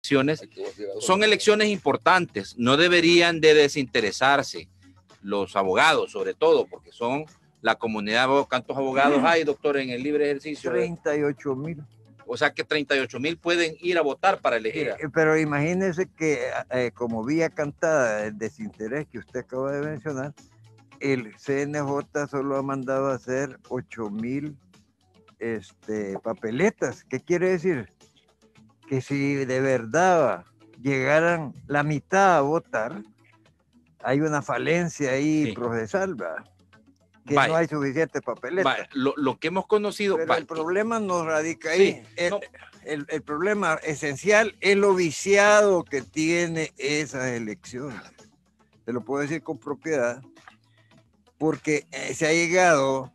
elecciones son elecciones importantes. No deberían de desinteresarse los abogados, sobre todo, porque son la comunidad. ¿Cuántos abogados hay, doctor, en el libre ejercicio? 38,000. O sea que 38,000 pueden ir a votar para elegir. Pero imagínese que, como vía cantada del desinterés que usted acaba de mencionar, el CNJ solo ha mandado a hacer 8,000 papeletas. ¿Qué quiere decir? Que si de verdad llegaran la mitad a votar, hay una falencia ahí procesal, ¿verdad? Que no hay suficiente papeleta. Lo que hemos conocido... Pero el problema no radica ahí. El problema esencial es lo viciado que tiene esas elecciones. Te lo puedo decir con propiedad, porque se ha llegado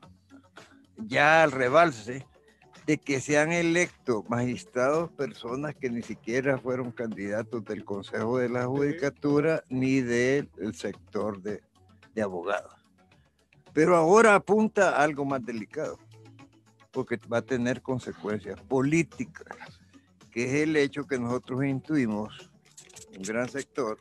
ya al rebalse de que se han electo magistrados, personas que ni siquiera fueron candidatos del Consejo de la Judicatura ni del sector de abogados. Pero ahora apunta a algo más delicado, porque va a tener consecuencias políticas, que es el hecho que nosotros intuimos, un gran sector,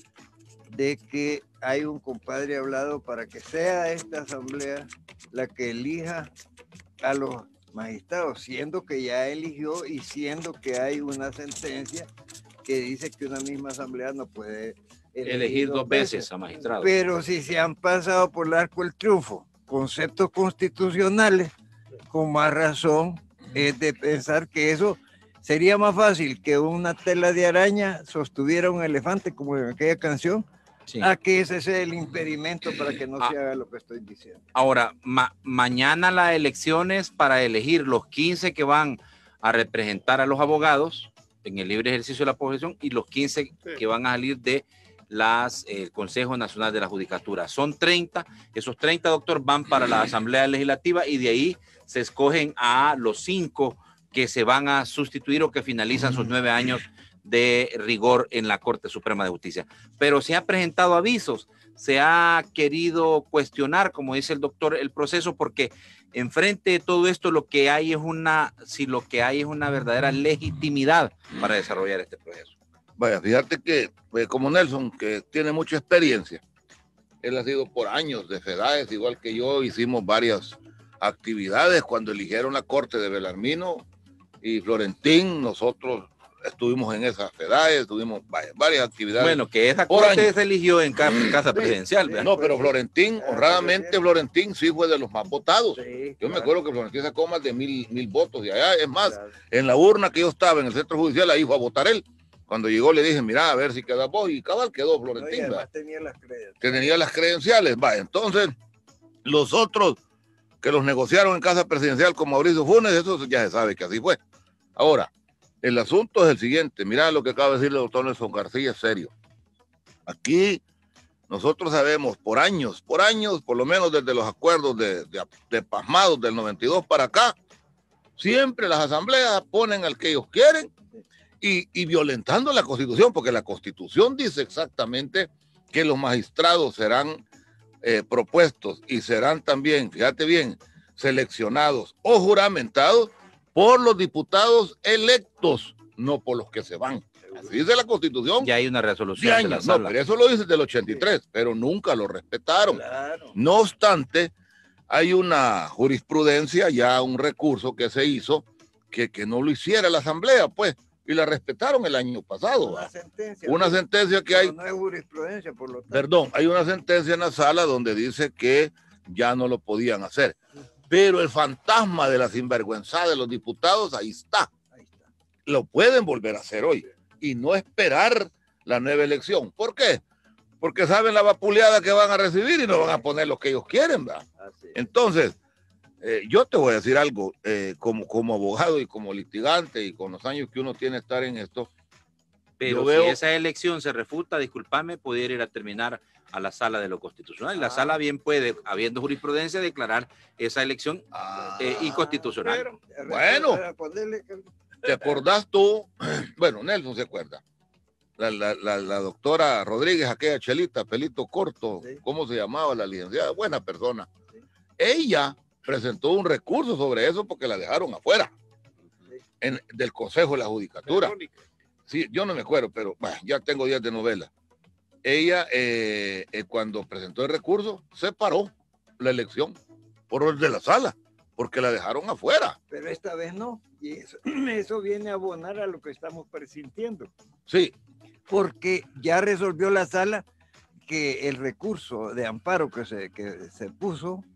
de que hay un compadre hablado para que sea esta asamblea la que elija a los magistrados, siendo que ya eligió y siendo que hay una sentencia que dice que una misma asamblea no puede elegir dos veces a magistrados. Pero si se han pasado por el arco del triunfo conceptos constitucionales, con más razón es de pensar que eso sería más fácil que una tela de araña sostuviera un elefante, como en aquella canción, a que ese sea el impedimento para que no se haga lo que estoy diciendo. Ahora, mañana las elecciones para elegir los 15 que van a representar a los abogados en el libre ejercicio de la profesión y los 15 que van a salir de el Consejo Nacional de la Judicatura. Son 30, esos 30, doctor, van para la Asamblea Legislativa y de ahí se escogen a los 5 que se van a sustituir o que finalizan sus 9 años de rigor en la Corte Suprema de Justicia. Pero se han presentado avisos, se ha querido cuestionar, como dice el doctor, el proceso, porque enfrente de todo esto lo que hay es una verdadera legitimidad para desarrollar este proceso. Vaya, fíjate que como Nelson, que tiene mucha experiencia, él ha sido por años de FEDAES, igual que yo, hicimos varias actividades cuando eligieron la Corte de Belarmino y Florentín, nosotros estuvimos en esa FEDAES, tuvimos varias actividades. Bueno, que esa Corte se eligió en casa presidencial, ¿verdad? No, pero Florentín, honradamente Florentín sí fue de los más votados. Yo me acuerdo que Florentín sacó más de 1,000 votos de allá, es más, en la urna que yo estaba en el centro judicial, ahí fue a votar él. Cuando llegó le dije, mira, a ver si queda vos, y cabal quedó Florentín. No, tenía las credenciales. Tenía las credenciales, va. Entonces, los otros que los negociaron en casa presidencial con Mauricio Funes, eso ya se sabe que así fue. Ahora, el asunto es el siguiente, mira lo que acaba de decir el doctor Nelson García, es serio. Aquí nosotros sabemos por años, por lo menos desde los acuerdos de pasmados del 92 para acá, siempre las asambleas ponen al que ellos quieren, y violentando la Constitución, porque la Constitución dice exactamente que los magistrados serán propuestos y serán también, fíjate bien, seleccionados o juramentados por los diputados electos, no por los que se van. Así dice la Constitución. Ya hay una resolución de la sala. No, pero eso lo dice del 83, pero nunca lo respetaron. Claro. No obstante, hay una jurisprudencia, ya un recurso que se hizo, que no lo hiciera la Asamblea, pues, y la respetaron el año pasado. Una sentencia que hay. No es jurisprudencia, por lo tanto. Perdón, hay una sentencia en la sala donde dice que ya no lo podían hacer. Pero el fantasma de la sinvergüenza de los diputados, ahí está. Lo pueden volver a hacer hoy y no esperar la nueva elección. ¿Por qué? Porque saben la vapuleada que van a recibir y no van a poner lo que ellos quieren, ¿verdad? Entonces, yo te voy a decir algo, como abogado y como litigante y con los años que uno tiene estar en esto. Pero si esa elección se refuta, discúlpame, pudiera ir a terminar a la sala de lo constitucional. La sala bien puede, habiendo jurisprudencia, declarar esa elección inconstitucional. Bueno, ¿te acordás tú? Bueno, Nelson se acuerda. La doctora Rodríguez, aquella chelita, pelito corto, sí. ¿Cómo se llamaba la licenciada? Buena persona. Sí. Ella presentó un recurso sobre eso porque la dejaron afuera del Consejo de la Judicatura. Sí, yo no me acuerdo, pero bueno, ya tengo días de novela. Ella, cuando presentó el recurso, se paró la elección por orden de la sala, porque la dejaron afuera. Pero esta vez no, y eso viene a abonar a lo que estamos presintiendo. Sí. Porque ya resolvió la sala que el recurso de amparo que se puso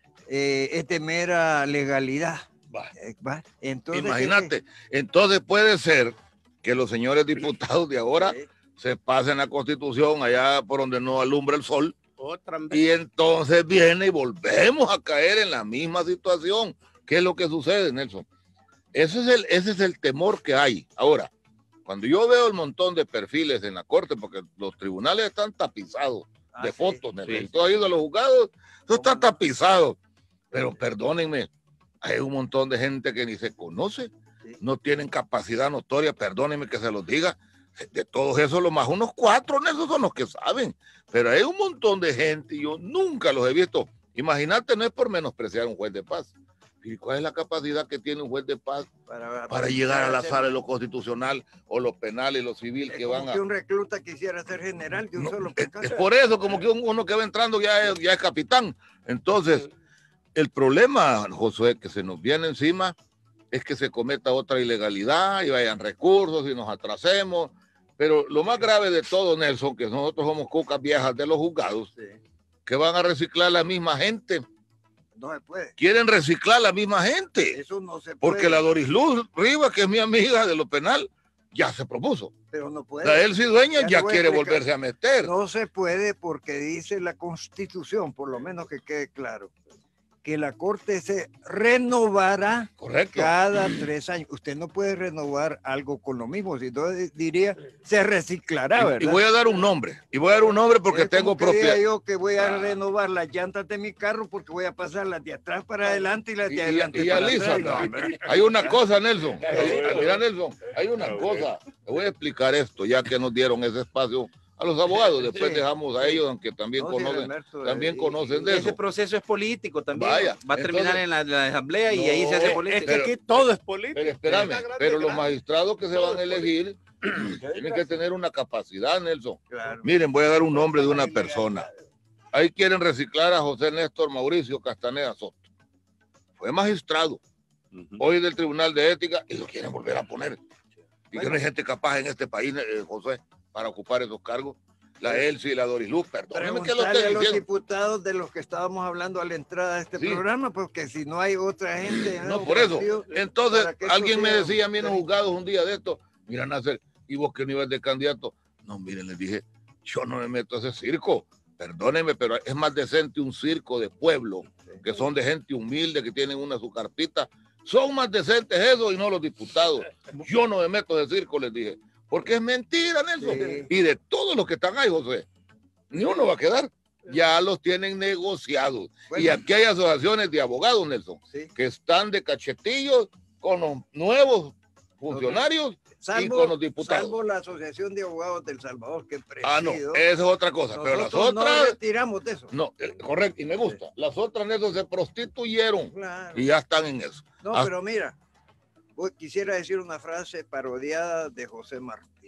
es de mera legalidad. Va. Entonces, imagínate, entonces puede ser que los señores diputados de ahora se pasen la Constitución allá por donde no alumbra el sol, y entonces viene y volvemos a caer en la misma situación. ¿Qué es lo que sucede, Nelson? Ese es el temor que hay. Ahora, cuando yo veo el montón de perfiles en la corte, porque los tribunales están tapizados de fotos, Nelson. Todo ha ido a los juzgados, eso está tapizado. Pero perdónenme, hay un montón de gente que ni se conoce, no tienen capacidad notoria, perdónenme que se los diga. De todos esos, lo más unos 4, esos son los que saben. Pero hay un montón de gente y yo nunca los he visto. Imagínate, no es por menospreciar a un juez de paz. ¿Y cuál es la capacidad que tiene un juez de paz para llegar a la sala de lo constitucional o lo penal y lo civil que van a... que un recluta quisiera ser general de un solo pecado. Es por eso, como que uno que va entrando ya es capitán. Entonces, el problema, Josué, que se nos viene encima es que se cometa otra ilegalidad y vayan recursos y nos atrasemos. Pero lo más grave de todo, Nelson, que nosotros somos cucas viejas de los juzgados, que van a reciclar la misma gente. No se puede. Quieren reciclar la misma gente. Eso no se puede. Porque la Doris Luz Rivas, que es mi amiga de lo penal, ya se propuso. Pero no puede. La Elsie Dueña ya quiere volverse a meter. No se puede porque dice la Constitución, por lo menos que quede claro, que la Corte se renovará cada 3 años. Usted no puede renovar algo con lo mismo, si no diría, se reciclará, ¿verdad? Y voy a dar un nombre, porque tengo propiedad. Yo que voy a renovar las llantas de mi carro porque voy a pasar las de atrás para adelante y las de adelante para atrás. Hay una cosa, Nelson. Mira, Nelson, hay una cosa. Le voy a explicar esto, ya que nos dieron ese espacio a los abogados, después dejamos a ellos, aunque también conocen de eso. Ese proceso es político también. Vaya, va a terminar en la asamblea y ahí se hace política. Es que aquí todo es político. Pero espérame, los magistrados que se van a elegir tienen que tener una capacidad, Nelson. Claro. Miren, voy a dar un nombre de una persona. Ahí quieren reciclar a José Néstor Mauricio Castaneda Soto. Fue magistrado, hoy del Tribunal de Ética, y lo quieren volver a poner. Y que no hay gente capaz en este país, José, para ocupar esos cargos. La Elsie y la Doris Luz, perdónenme que lo a estén los diciendo. diputados de los que estábamos hablando a la entrada de este programa, porque si no hay otra gente... No, por eso. Entonces, alguien me decía a mí en los juzgados un día de esto, mira, Nasser, ¿y vos qué nivel de candidato? No, miren, les dije, yo no me meto a ese circo. Perdónenme, pero es más decente un circo de pueblo, que son de gente humilde, que tienen su carpita. Son más decentes eso y no los diputados. Yo no me meto a ese circo, les dije. Porque es mentira, Nelson. Sí. Y de todos los que están ahí, José, ni uno va a quedar. Ya los tienen negociados. Bueno, y aquí hay asociaciones de abogados, Nelson, que están de cachetillos con los nuevos funcionarios y con los diputados. Salvo la Asociación de Abogados del Salvador, que presido. Ah, no, esa es otra cosa. Pero las otras... no retiramos de eso. No, correcto, y me gusta. Las otras, Nelson, se prostituyeron. Claro. Y ya están en eso. No, pero mira, quisiera decir una frase parodiada de José Martí.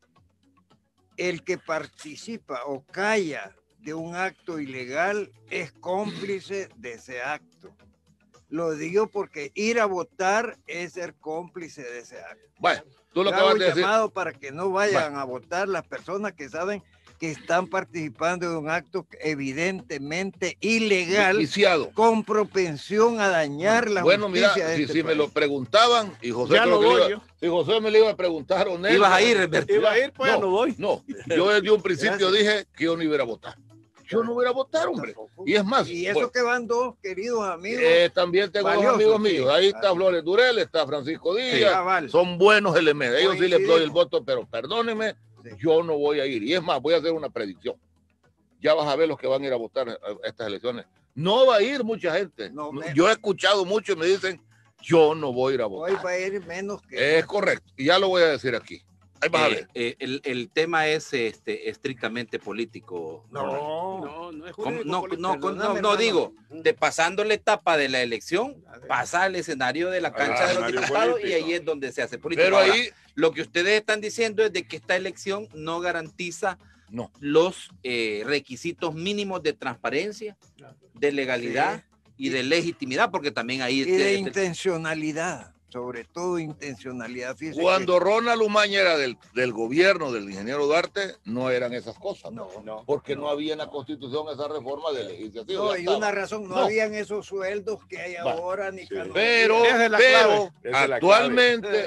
El que participa o calla de un acto ilegal es cómplice de ese acto. Lo digo porque ir a votar es ser cómplice de ese acto. Bueno, tú lo acabas de decir. Llamado para que no vayan a votar las personas que saben que están participando de un acto evidentemente ilegal, viciado, con propensión a dañar la justicia. Bueno, mira, si me lo preguntaban, y José, si José me lo iba a preguntar, honesto, ibas a ir, Alberto. Iba a ir, pues no, ya no voy. No, yo desde un principio dije que yo no iba a votar. Yo no voy a votar, hombre. Y es más. Y eso que van dos queridos amigos. También tengo dos amigos míos. Ahí está Flores Durel, está Francisco Díaz. Son buenos elementos. Ellos sí les doy el voto, pero perdónenme, yo no voy a ir. Y es más, voy a hacer una predicción. Ya vas a ver los que van a ir a votar a estas elecciones. No va a ir mucha gente. No, yo he escuchado mucho y me dicen, yo no voy a ir a votar. Hoy va a ir menos que... Es correcto. Y ya lo voy a decir aquí. Ahí vas a ver. El tema es estrictamente político. No es No, digo, de pasando la etapa de la elección, pasa al escenario de la cancha de los diputados y ahí es donde se hace política. Pero ahora, ahí lo que ustedes están diciendo es de que esta elección no garantiza no. los requisitos mínimos de transparencia, de legalidad y de legitimidad, porque también ahí... Y de intencionalidad. Sobre todo intencionalidad. Fíjese Cuando Ronald Umaña era del gobierno del ingeniero Duarte, no eran esas cosas. Porque no había en la Constitución esa reforma de legislación. No, y una razón, no habían esos sueldos que hay ahora, ni Pero actualmente...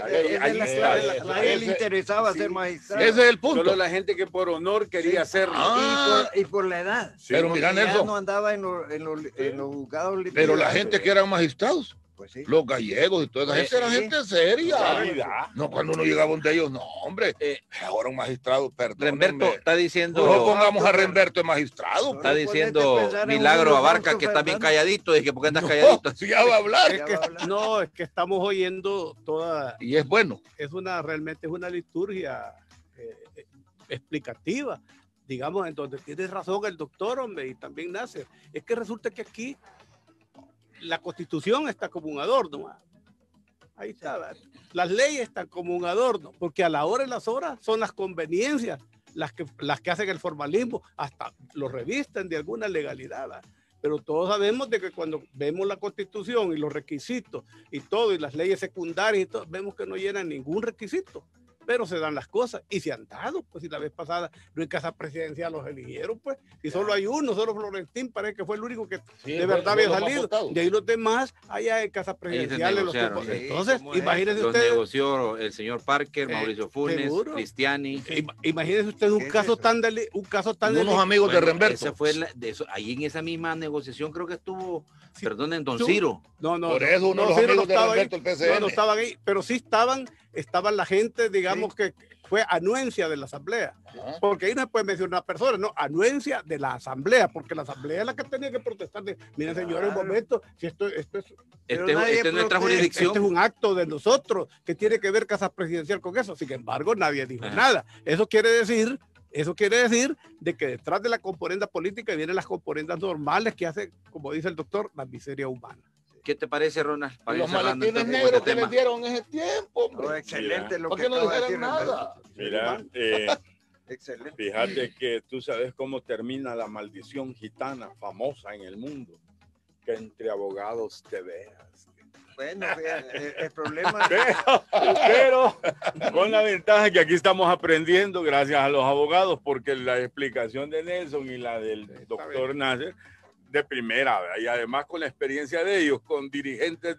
A él le interesaba ser magistrado. Ese es el punto. Solo la gente que por honor quería hacerlo. Y por la edad. Pero mira, Nelson. No andaba en los juzgados. Pero la gente que eran magistrados. Pues sí. Los gallegos y toda esa gente eran gente seria. No, cuando uno llegaba donde ellos, no, hombre. Ahora un magistrado, perdón. Remberto está diciendo. No pongamos a Remberto de magistrado. Está diciendo Milagro Abarca que está bien calladito. Dije, ¿por qué andas calladito? Si ya va a hablar. Es que estamos oyendo toda. Y es bueno. Realmente es una liturgia explicativa. Digamos, en donde tiene razón el doctor, hombre, y también Nasser. Es que resulta que aquí la Constitución está como un adorno. Ahí está. Las leyes están como un adorno, porque a la hora y las horas son las conveniencias las que hacen el formalismo, hasta lo revisten de alguna legalidad. ¿verdad? Pero todos sabemos de que cuando vemos la Constitución y los requisitos y todo, y las leyes secundarias y todo, vemos que no llenan ningún requisito. Pero se dan las cosas y se han dado, pues si la vez pasada no en casa presidencial los eligieron, pues, y solo hay uno, solo Florentín parece que fue el único que de verdad había salido, de ahí los demás allá en casa presidencial. Entonces, imagínese usted. Los negoció el señor Parker, Mauricio Funes, ¿seguro? Cristiani. Imagínese usted un caso tan unos amigos de Remberto. Ahí en esa misma negociación creo que estuvo, perdonen, don Ciro. No, por eso uno de los amigos de Remberto, el PCN. No estaban ahí, pero sí estaban la gente, digamos, que fue anuencia de la asamblea, porque ahí no se puede mencionar personas, no, anuencia de la asamblea, porque la asamblea es la que tenía que protestar miren señores, un momento, si esto es nuestra jurisdicción, este es un acto de nosotros, que tiene que ver casa presidencial con eso, sin embargo nadie dijo nada. Eso quiere decir de que detrás de la componente política vienen las componentes normales que hacen, como dice el doctor, la miseria humana. ¿Qué te parece, Ronald? Los maletines negros que les dieron en ese tiempo, hombre. No, excelente. ¿Por qué no dijeron nada? Mira, excelente. Fíjate que tú sabes cómo termina la maldición gitana famosa en el mundo. Que entre abogados te veas. Bueno, el problema... Pero con la ventaja que aquí estamos aprendiendo gracias a los abogados, porque la explicación de Nelson y la del doctor Nasser de primera, ¿verdad? Y además con la experiencia de ellos, con dirigentes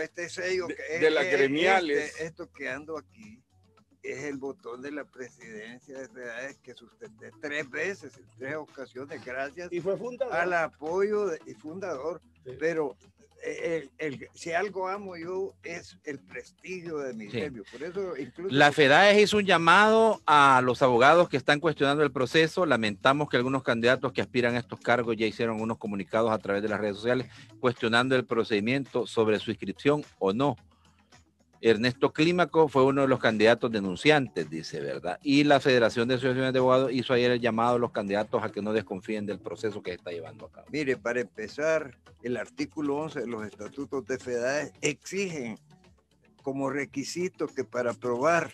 de las gremiales. Esto que ando aquí es el botón de la presidencia de FEDAES que sustenté 3 veces, en 3 ocasiones, gracias y fue fundador. al apoyo y fundador. Sí. Pero si algo amo yo es el prestigio de mi gremio. Por eso incluso la FEDAES hizo un llamado a los abogados que están cuestionando el proceso. Lamentamos que algunos candidatos que aspiran a estos cargos ya hicieron unos comunicados a través de las redes sociales cuestionando el procedimiento sobre su inscripción o no. Ernesto Clímaco fue uno de los candidatos denunciantes, dice, ¿verdad? Y la Federación de Asociaciones de Abogados hizo ayer el llamado a los candidatos a que no desconfíen del proceso que se está llevando a cabo. Mire, para empezar, el artículo 11 de los estatutos de FEDAES exigen como requisito que para aprobar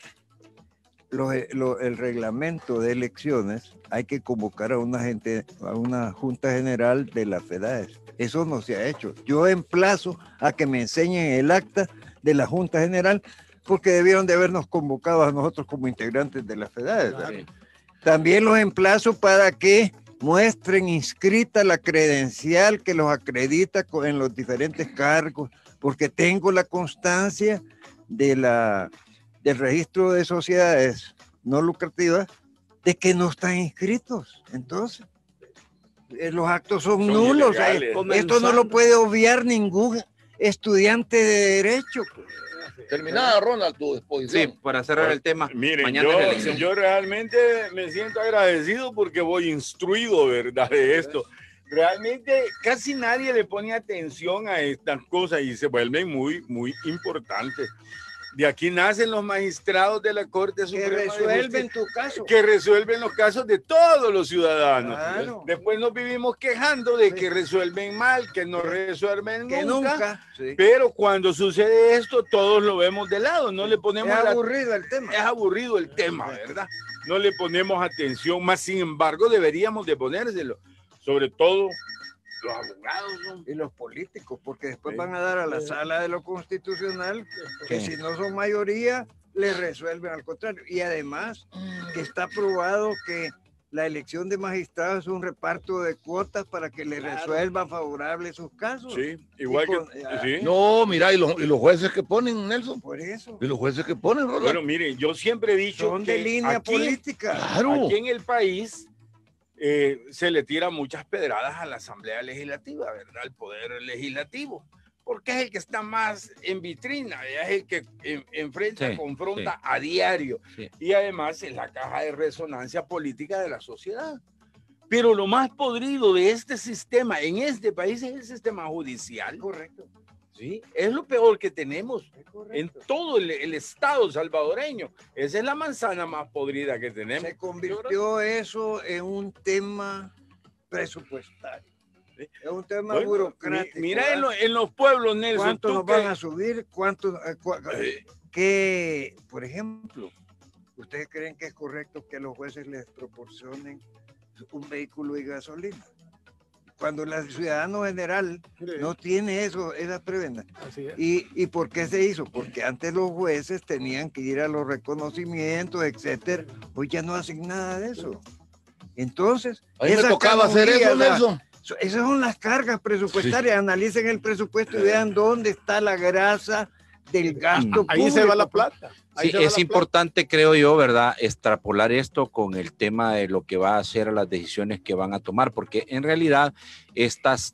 el reglamento de elecciones hay que convocar a una junta general de la FEDAES. Eso no se ha hecho. Yo emplazo a que me enseñen el acta de la Junta General, porque debieron de habernos convocado a nosotros como integrantes de la FEDAES. Claro. También los emplazo para que muestren inscrita la credencial que los acredita en los diferentes cargos, porque tengo la constancia del registro de sociedades no lucrativas de que no están inscritos. Entonces, los actos son nulos. Esto no lo puede obviar ningún estudiante de Derecho. Terminada, Ronald, tu exposición. Sí, para cerrar el tema. Miren, yo realmente me siento agradecido porque voy instruido, ¿verdad? De esto. Realmente casi nadie le pone atención a estas cosas y se vuelven muy, muy importantes. De aquí nacen los magistrados de la Corte Que Suprema de resuelven Justicia, tu caso. que resuelven los casos de todos los ciudadanos. Claro. Después nos vivimos quejando de Sí. que resuelven mal, que no resuelven Que nunca. nunca. Sí. Pero cuando sucede esto, todos lo vemos de lado, no le ponemos Es la- aburrido el tema. es aburrido el tema, ¿verdad? No le ponemos atención, más sin embargo deberíamos de ponérselo, sobre todo los abogados, ¿no? Y los políticos, porque después Sí. van a dar a la sala de lo constitucional, que Sí. si no son mayoría, les resuelven al contrario. Y además, que está probado que la elección de magistrados es un reparto de cuotas para que le Claro. resuelvan favorables sus casos. Sí, igual Y con- que... sí. No, mira, y los jueces que ponen, Nelson. Por eso. Y los jueces que ponen, Roland. Bueno, miren, yo siempre he dicho Son que de línea aquí, política. Claro. aquí en el país se le tira muchas pedradas a la Asamblea Legislativa, ¿verdad? Al Poder Legislativo, porque es el que está más en vitrina, es el que enfrenta, Sí, confronta sí. a diario, Sí. y además es la caja de resonancia política de la sociedad. Pero lo más podrido de este sistema en este país es el sistema judicial. Correcto. ¿Sí? Es lo peor que tenemos Es correcto. en todo el estado salvadoreño. Esa es la manzana más podrida que tenemos. Se convirtió eso en un tema presupuestario. Sí. Es un tema Bueno, burocrático. mira ¿verdad? en los pueblos, Nelson. ¿Cuántos tú nos que- van a subir? ¿Cuántos? Que, por ejemplo, ¿ustedes creen que es correcto que los jueces les proporcionen un vehículo y gasolina? Cuando el ciudadano general no tiene eso, esas prebendas. Así es. ¿Y por qué se hizo? Porque antes los jueces tenían que ir a los reconocimientos, etcétera. Hoy ya no hacen nada de eso. Entonces, A mí me esa tocaba hacer eso, canonía, Nelson. esas son las cargas presupuestarias. Analicen el presupuesto y vean dónde está la grasa del gasto Ahí se va la público. plata. Ahí Sí, se va es la plata. importante, creo yo, ¿verdad? Extrapolar esto con el tema de lo que va a ser las decisiones que van a tomar, porque en realidad estas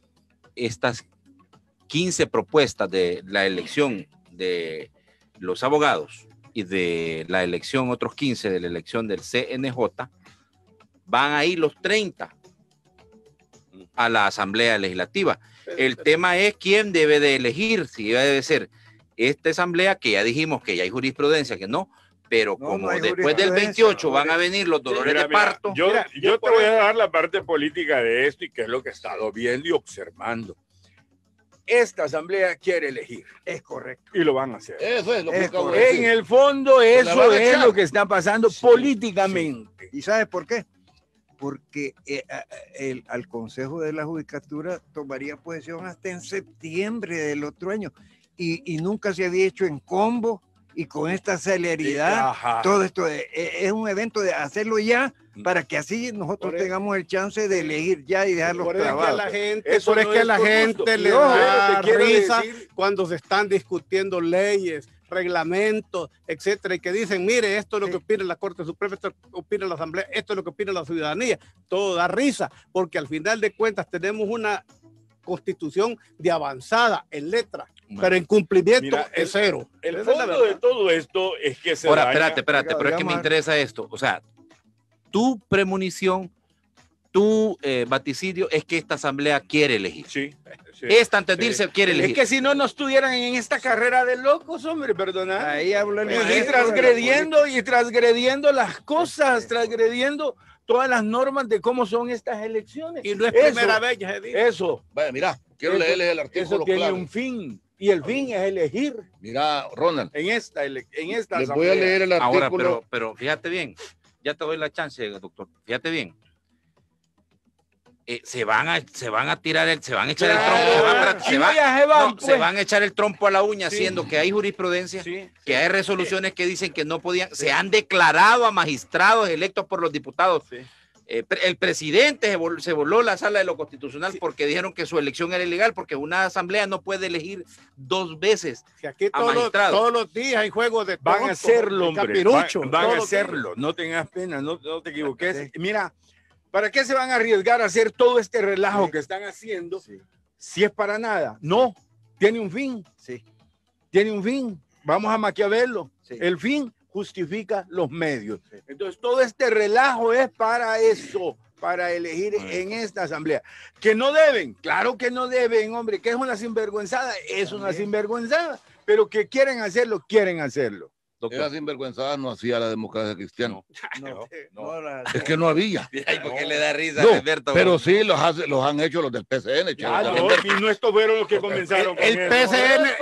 15 propuestas de la elección de los abogados y de la elección, otros 15 de la elección del CNJ, van a ir los 30 a la Asamblea Legislativa. El tema es quién debe de elegir, si debe ser esta asamblea, que ya dijimos que ya hay jurisprudencia, que no, pero No, como no hay después del jurisprudencia, 28 van a venir los dolores Mira, de mira, parto. yo te voy a dar la parte política de esto y qué es lo que he estado viendo y observando. Esta asamblea quiere elegir Es correcto. y lo van a hacer. Eso es lo que Es acabo de correcto. En decir. el fondo, la eso van a es echar. lo que está pasando políticamente. ¿Y sabes por qué? Porque al Consejo de la Judicatura tomaría posesión hasta en septiembre del otro año y nunca se había hecho en combo y con esta celeridad. Ajá. Todo esto es un evento de hacerlo ya para que así nosotros Por eso- tengamos el chance de elegir ya y dejarlos Por eso es que clavados. la gente, Eso por eso no que es la por gente gusto. le Pero da te quiero risa decir- cuando se están discutiendo leyes, reglamentos, etcétera, y que dicen, mire, esto es lo Sí. que opina la Corte Suprema, esto es lo que opina la Asamblea, esto es lo que opina la ciudadanía. Todo da risa, porque al final de cuentas tenemos una constitución de avanzada en letra, pero en cumplimiento Mira, es cero. El Esa es la fondo de verdad. todo esto es que se Ahora, daña- espérate, pero es que me Digamos- interesa esto. O sea, tu premonición, tu vaticidio es que esta asamblea quiere elegir. Sí, sí. Esta antes de irse quiere Es elegir. que si no, no estuvieran en esta carrera de locos, hombre, perdona. Ahí habló el Y maestro transgrediendo las cosas, transgrediendo todas las normas de cómo son estas elecciones. Y no es Eso- primera vez, ya se dice. Eso, Vaya, mira, quiero Eso- leerles el eso artículo tiene clave. un fin. Y el fin es elegir Mira, Ronald, en esta les asamblea. voy a leer el Ahora, artículo. pero fíjate bien, ya te doy la chance, doctor. Fíjate bien. Se van a echar el trompo. Y no, ya se van, Se pues. van a echar el trompo a la uña, Sí. siendo que hay jurisprudencia, Sí, que hay resoluciones que dicen que no podían, se han declarado a magistrados electos por los diputados. sí. El presidente se voló la sala de lo constitucional porque dijeron que su elección era ilegal, porque una asamblea no puede elegir 2 veces. Si aquí a magistrado. todos los días hay juegos de Van a tonto, hacerlo, de hombre. capirucho, Van todos a los días. hacerlo. No tengas pena, no te equivoques. Sí. Mira, ¿para qué se van a arriesgar a hacer todo este relajo Sí. que están haciendo Sí, si es para nada? No, tiene un fin. sí, Tiene un fin. Vamos a Maquiavelo. sí. El fin justifica los medios. Sí. Entonces, todo este relajo es para eso, para elegir en esta asamblea. Que no deben, claro que no deben, hombre, que es una sinvergüenzada, es una También. sinvergüenzada, pero que quieren hacerlo, quieren hacerlo. Esa sinvergüenzada no hacía la democracia cristiana. No. Es que no había. Ay, ¿por qué le da risa, No, Alberto? pero sí los han hecho los del PCN. Y no estos fueron los que comenzaron con El eso.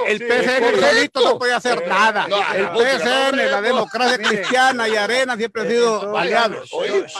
PCN solito no puede hacer nada. El PCN, la democracia cristiana y Arena siempre han sido aliados.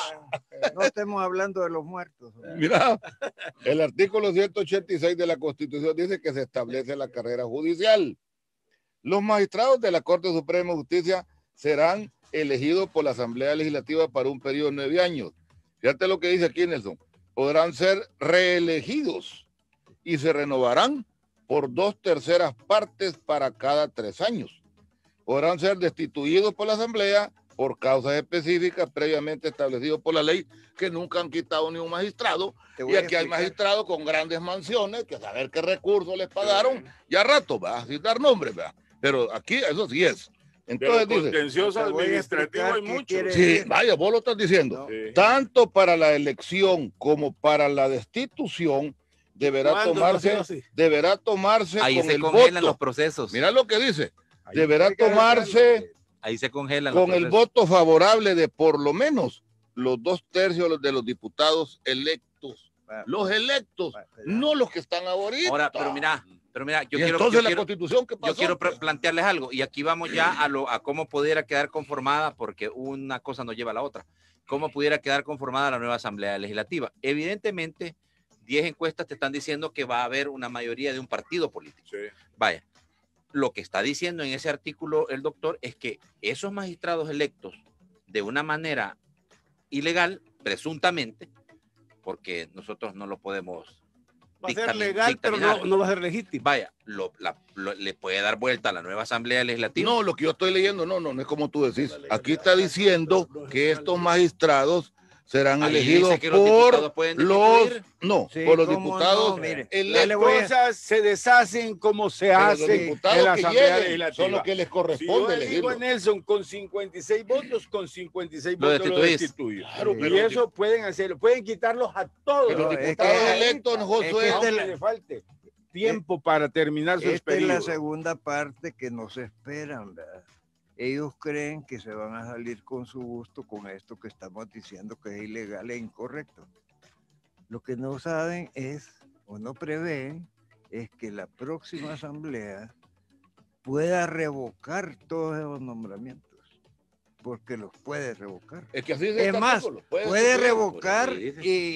No estemos hablando de los muertos. Mira, el artículo 186 de la Constitución dice que se establece la carrera judicial. Los magistrados de la Corte Suprema de Justicia serán elegidos por la Asamblea Legislativa para un periodo de 9 años. Fíjate lo que dice aquí, Nelson. Podrán ser reelegidos y se renovarán por 2/3 partes para cada 3 años. Podrán ser destituidos por la Asamblea por causas específicas previamente establecidas por la ley, que nunca han quitado ni un magistrado. Y aquí hay magistrados con grandes mansiones, que a saber qué recursos les pagaron, y a rato, va, sin dar nombres, va. Pero aquí eso sí es. Entonces Pero dice, contencioso administrativo hay muchos. sí, vaya, vos lo estás diciendo. Sí. Tanto para la elección como para la destitución deberá ¿Cuándo tomarse nació así? Ahí con se el congelan voto. los procesos. Mira lo que dice. Deberá tomarse Ahí se congelan con los el procesos. voto favorable de por lo menos los 2/3 de los diputados electos. Los electos, no los que están ahorita. Ahora, pero mira, yo Y quiero, entonces yo la quiero- Constitución, ¿qué pasó? yo quiero plantearles algo, y aquí vamos ya a cómo pudiera quedar conformada, porque una cosa no lleva a la otra. ¿Cómo pudiera quedar conformada la nueva Asamblea Legislativa? Evidentemente, 10 encuestas te están diciendo que va a haber una mayoría de un partido político. Sí. Vaya, lo que está diciendo en ese artículo el doctor es que esos magistrados electos de una manera ilegal, presuntamente, porque nosotros no lo podemos Va a ser legal, pero no va a ser legítimo. Vaya, le puede dar vuelta a la nueva Asamblea Legislativa. No, lo que yo estoy leyendo, no es como tú decís. Aquí está diciendo que estos magistrados serán Ahí elegidos dice que los por diputados pueden los, destituir. Sí, por los cómo diputados no, mire. electos. Las cosas se deshacen como se Pero los hacen en diputados la que Asamblea lleguen Legislativa. son los que les Si yo corresponde elijo a elegirlos. Nelson con 56 votos, con 56 Lo votos lo destituís. destituyo. Claro, Y pero- eso pueden hacerlo, pueden quitarlos a todos. Pero No, los es diputados que- electos, Josué, Aunque le falte tiempo para terminar sus Esta es la periodos. segunda parte que no se esperan, ¿verdad? Ellos creen que se van a salir con su gusto con esto que estamos diciendo que es ilegal e incorrecto. Lo que no saben es, o no prevén, es que la próxima asamblea pueda revocar todos esos nombramientos, porque los puede revocar. es que así dice Es el más, artículo, puede destituir, revocar sí,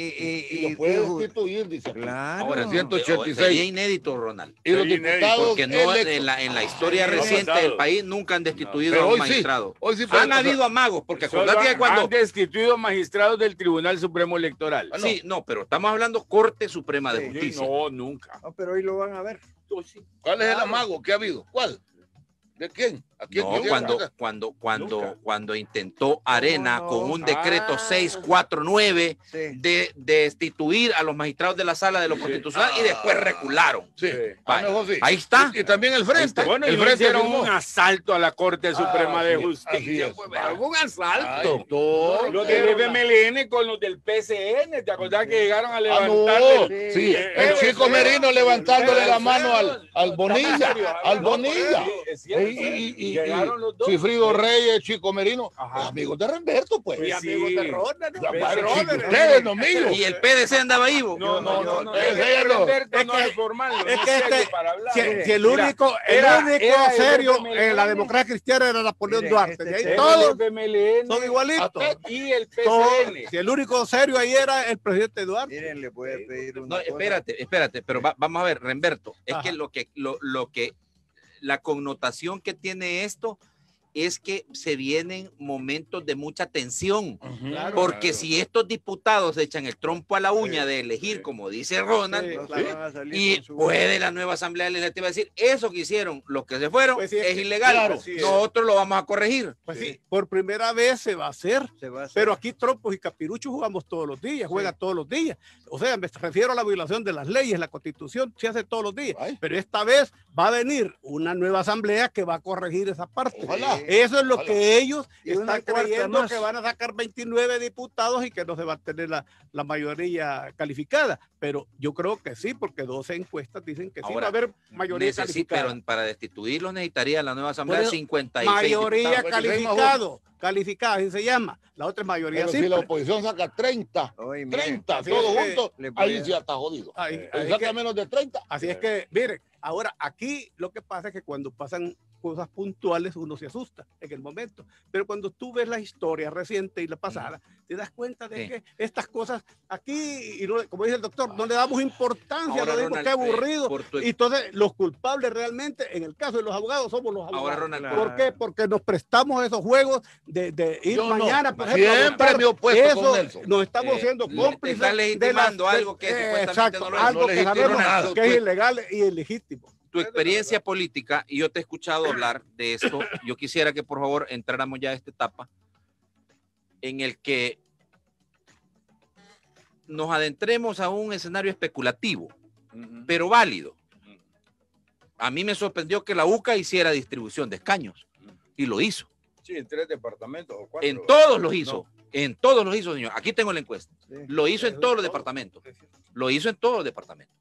y y lo puede destituir, dice aquí. claro. Ahora, 186. Sería inédito, Ronald. Y los Sería inédito, diputados Porque no electos. en la historia Sí, reciente pasado. del país nunca han destituido Pero a un hoy sí, magistrado. hoy sí fue. Han habido amagos, porque Solo acordate que cuando... han destituido magistrados del Tribunal Supremo Electoral. Ah, no. Sí, no, pero estamos hablando Corte Suprema de Sí. Justicia. No, nunca. No, pero hoy lo van a ver. ¿Cuál es el Claro. amago que ha habido? ¿Cuál? ¿De quién? ¿A quién? No, ¿Quién? Nunca. cuando intentó Arena no? con un decreto 649 Sí. de destituir a los magistrados de la Sala de lo Constitucional y después recularon. Sí. Sí. Ah, mejor sí. Ahí está. Y también el frente. Bueno, el y no frente hicieron firmó. un asalto a la Corte Suprema de así es, así Justicia. es. Pues, pero un asalto. Ay, todo. Los del FMLN con los del PCN, ¿te acordás que llegaron a Ah, levantar? no. el- Sí, el chico Merino levantándole la mano al Bonilla. Al Bonilla. Es cierto, Y llegaron los dos. Cifrido Reyes, Chico Merino, Ajá. amigos de Remberto, pues. Y amigos de Ronda, ¿no? Ya, De padre, Ronda, chico, ¿no? ustedes, no míos. Y el PDC andaba ahí. bo. No, ese no. Roberto no es formal, es no que serio este- para hablar. Si Mira, el único era el serio FMLN. en la democracia cristiana era Napoleón Mire, Duarte. De ahí este- todos el FMLN son igualitos. y el Todos. PCN. Si el único serio ahí era el presidente Duarte. Miren, le voy a pedir una No, cosa. espérate, pero vamos a ver, Remberto, es Ajá. que la connotación que tiene esto es que se vienen momentos de mucha tensión. Claro, Porque claro. si estos diputados echan el trompo a la uña de elegir, como dice Ronald, Sí, No se claro. van a salir y con su- puede la nueva Asamblea Legislativa decir, eso que hicieron los que se fueron Pues sí, es es que- ilegal, claro, pues, sí, nosotros lo vamos a corregir. Pues sí, por primera vez se va a hacer. se va a hacer. Pero aquí trompos y capiruchos jugamos todos los días, juegan todos los días. O sea, me refiero a la violación de las leyes, la constitución se hace todos los días. Ay. Pero esta vez va a venir una nueva asamblea que va a corregir esa parte. Ojalá. Eso es lo que ellos Y una están cuarta creyendo más. que van a sacar 29 diputados y que no se va a tener la mayoría calificada. Pero yo creo que sí, porque 12 encuestas dicen que sí va Ahora, a haber mayoría calificada. pero para destituirlos necesitaría la nueva asamblea Por eso, 56 mayoría diputados. calificada, así se llama. La otra es mayoría Pero si simple. la oposición saca 30, Oye, mire, 30, así todos es que juntos, le voy ahí a- sí ya está jodido. Ahí Si es saca que- menos de 30. Así es que, miren, ahora aquí lo que pasa es que cuando pasan cosas puntuales uno se asusta en el momento, pero cuando tú ves la historia reciente y la pasada, te das cuenta de Sí. que estas cosas aquí, y no, como dice el doctor, no le damos importancia, Ahora, no digo Ronald, qué aburrido, por tu- y entonces los culpables realmente, en el caso de los abogados, somos los abogados. Ahora, Ronald, ¿Por qué? Porque nos prestamos a esos juegos de ir Yo no. mañana, por ejemplo, a Siempre votar. me he opuesto Eso con Nelson. nos estamos siendo te cómplices estás legitimando de algo que supuestamente exacto, no lo es. algo No que legitimo sabemos nada. que es ilegal y ilegítimo. tu experiencia política, y yo te he escuchado hablar de esto, yo quisiera que por favor entráramos ya a esta etapa en el que nos adentremos a un escenario especulativo, pero válido. A mí me sorprendió que la UCA hiciera distribución de escaños, y lo hizo. Sí, en 3 departamentos o 4. En todos los hizo. En todos los hizo, señor. Aquí tengo la encuesta. Sí. Lo hizo en Eso todos es los todo. departamentos. Lo hizo en todos los departamentos.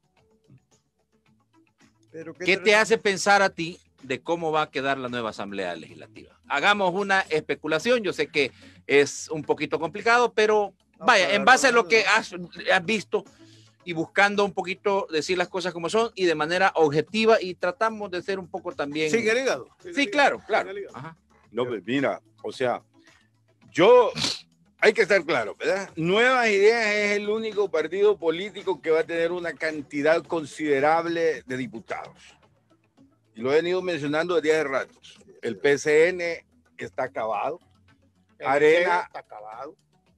Pero ¿Qué te hace pensar a ti de cómo va a quedar la nueva Asamblea Legislativa? Hagamos una especulación. Yo sé que es un poquito complicado, pero vaya, en base a lo que has visto y buscando un poquito decir las cosas como son y de manera objetiva, y tratamos de ser un poco también... Sin el hígado. Sí, claro, claro. Sin el hígado. Ajá. No, pues mira, o sea, hay que estar claro, ¿verdad? Nuevas Ideas es el único partido político que va a tener una cantidad considerable de diputados. Y lo he venido mencionando desde hace ratos. El PCN está acabado. El Arena- está acabado.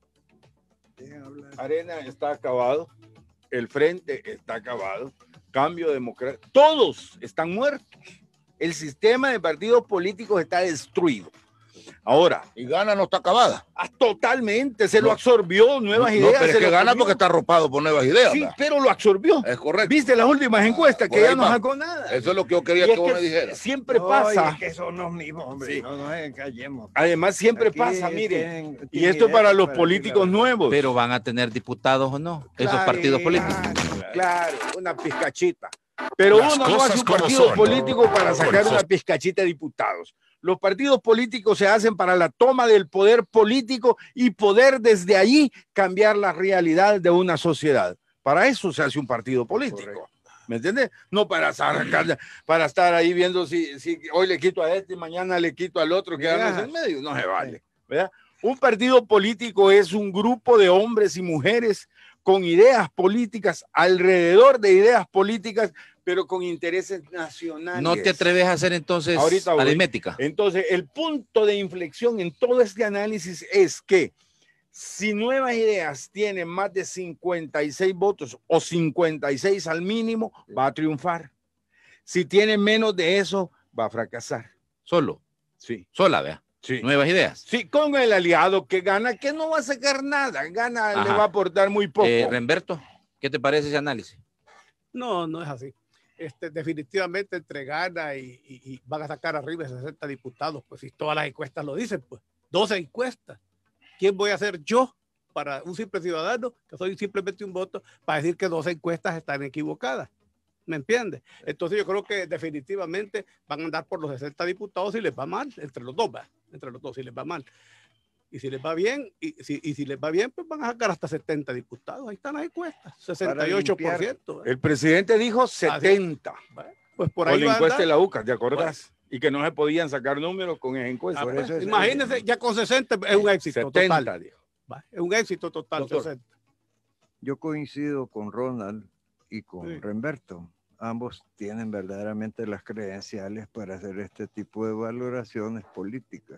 Arena está acabado. El Frente está acabado. Cambio Democrático. Todos están muertos. El sistema de partidos políticos está destruido. Ahora, Y Gana no está acabada. totalmente se lo No. absorbió Nuevas No, Ideas. pero es se que lo Gana comió. porque está arropado por nuevas ideas. Sí, ¿verdad? pero lo absorbió. Es correcto. ¿Viste las últimas encuestas por que ya ahí no va. sacó nada? Eso es lo que yo quería Y que es vos me que dijeras. siempre pasa. Es que son los mismos, hombre. Sí. No nos encallemos. Además, siempre Aquí pasa, mire. tienen Y esto para ideas los para políticos que la- nuevos. Pero van a tener diputados o no, esos Claro, partidos políticos. Claro, una pizcachita. Pero Las uno no cosas hace un como partido son. político para sacar Con una pizcachita de diputados. Los partidos políticos se hacen para la toma del poder político y poder desde allí cambiar la realidad de una sociedad. Para eso se hace un partido político. Correcto. ¿Me entiendes? No para sacar, para estar ahí viendo si hoy le quito a este y mañana le quito al otro, quedarnos en medio. No se vale. ¿Verdad? Un partido político es un grupo de hombres y mujeres con ideas políticas, alrededor de ideas políticas, pero con intereses nacionales. ¿No te atreves a hacer entonces Ahorita voy. aritmética? Entonces, el punto de inflexión en todo este análisis es que si Nuevas Ideas tiene más de 56 votos o 56 al mínimo, va a triunfar. Si tiene menos de eso, va a fracasar. Solo, Sí, sola, vea. sí. Nuevas ideas. Sí, con el aliado que gana, que no va a sacar nada, gana, le Ajá. va a aportar muy poco. Remberto, ¿qué te parece ese análisis? No, no es así. Definitivamente entre Gana y van a sacar arriba de 60 diputados, pues si todas las encuestas lo dicen, pues 12 encuestas. ¿Quién voy a ser yo para un simple ciudadano, que soy simplemente un voto, para decir que 12 encuestas están equivocadas? ¿Me entiendes? Entonces yo creo que definitivamente van a andar por los 60 diputados si les va mal, entre los dos, ¿va? Entre los dos si les va mal. Y si les va bien, si les va bien, pues van a sacar hasta 70 diputados. Ahí están las encuestas, 68%. El presidente dijo 70. Pues por Por ahí la va a encuesta de andar. la UCA, ¿te acordás? Y que no se podían sacar números con esa encuesta. Ah, Por pues, eso es- imagínense, ya con 60 es un éxito 70, total. dijo. Va, es un éxito total. Doctor. 60. Yo coincido con Ronald y con Sí. Remberto. Ambos tienen verdaderamente las credenciales para hacer este tipo de valoraciones políticas.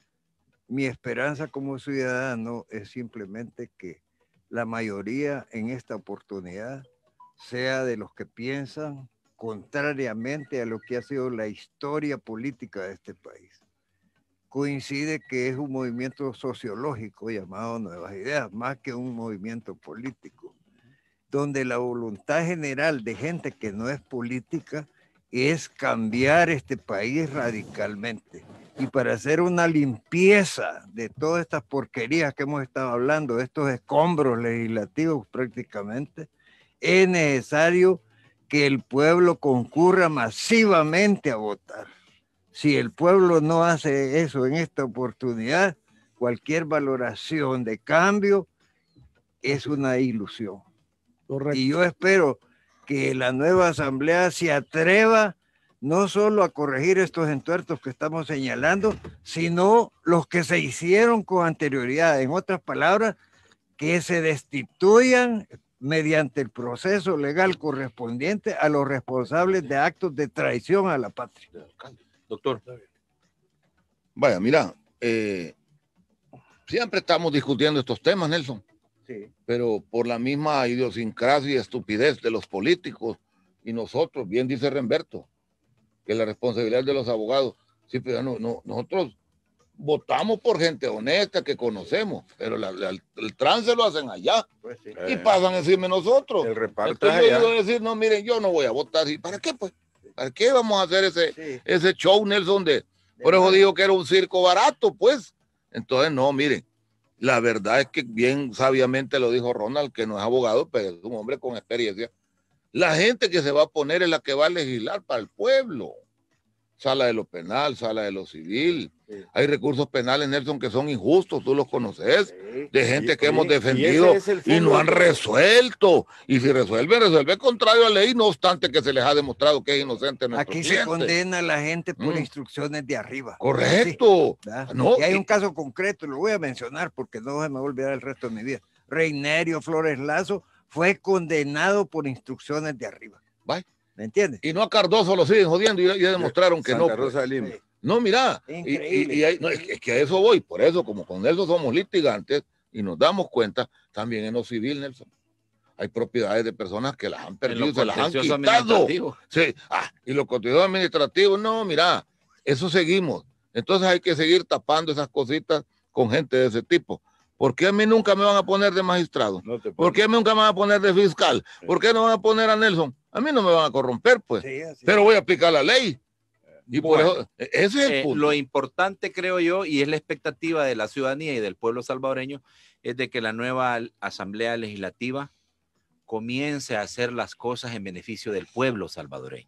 Mi esperanza como ciudadano es simplemente que la mayoría en esta oportunidad sea de los que piensan contrariamente a lo que ha sido la historia política de este país. Coincide que es un movimiento sociológico llamado Nuevas Ideas, más que un movimiento político, donde la voluntad general de gente que no es política es cambiar este país radicalmente. y para hacer una limpieza de todas estas porquerías que hemos estado hablando, de estos escombros legislativos prácticamente, es necesario que el pueblo concurra masivamente a votar. Si el pueblo no hace eso en esta oportunidad, cualquier valoración de cambio es una ilusión. Correcto. Y yo espero que la nueva asamblea se atreva no solo a corregir estos entuertos que estamos señalando, sino los que se hicieron con anterioridad. En otras palabras, que se destituyan mediante el proceso legal correspondiente a los responsables de actos de traición a la patria. Doctor. Vaya, mira, siempre estamos discutiendo estos temas, Nelson, Sí. pero por la misma idiosincrasia y estupidez de los políticos y nosotros, bien dice Remberto, que la responsabilidad de los abogados, sí, pero nosotros votamos por gente honesta que conocemos, pero el trance lo hacen allá Pues sí. y pasan encima de nosotros. El reparto Entonces es yo allá. digo decir, no, miren, yo no voy a votar. ¿Y para qué, pues? ¿Para qué vamos a hacer Sí. ese show, Nelson? Por eso digo que era un circo barato, pues. Entonces, no, miren, la verdad es que bien sabiamente lo dijo Ronald, que no es abogado, pero es un hombre con experiencia. La gente que se va a poner es la que va a legislar para el pueblo. Sala de lo penal, sala de lo civil. Sí. Hay recursos penales, Nelson, que son injustos, tú los conoces, Sí. de gente que Oye, hemos y defendido ese es el y fondo no de han todo. resuelto. Y si resuelve contrario a ley, no obstante que se les ha demostrado que es inocente nuestro Aquí se cliente. condena a la gente por Mm. instrucciones de arriba. Correcto. Sí, ¿verdad? No, y hay y- un caso concreto, lo voy a mencionar porque no se me va a olvidar el resto de mi vida. Reinerio Flores Lazo fue condenado por instrucciones de arriba. Bye. ¿Me entiendes? Y no a Cardoso lo siguen jodiendo y ya demostraron que Santa no. pues. Rosa de Lima. Sí. No, mira, Increíble. no, es que a eso voy, por eso como con Nelson somos litigantes y nos damos cuenta, también en lo civil, Nelson, hay propiedades de personas que las han En perdido, lo se las han contencioso quitado. administrativo. Sí. Y lo contencioso administrativo, no, mira, eso seguimos. Entonces hay que seguir tapando esas cositas con gente de ese tipo. ¿Por qué a mí nunca me van a poner de magistrado? No te ¿Por qué nunca me van a poner de fiscal? ¿Por qué no van a poner a Nelson? A mí no me van a corromper, pues, Sí, así pero es. voy a aplicar la ley. Y por Bueno, eso, ese es el punto. lo importante, creo yo, y es la expectativa de la ciudadanía y del pueblo salvadoreño, es de que la nueva Asamblea Legislativa comience a hacer las cosas en beneficio del pueblo salvadoreño.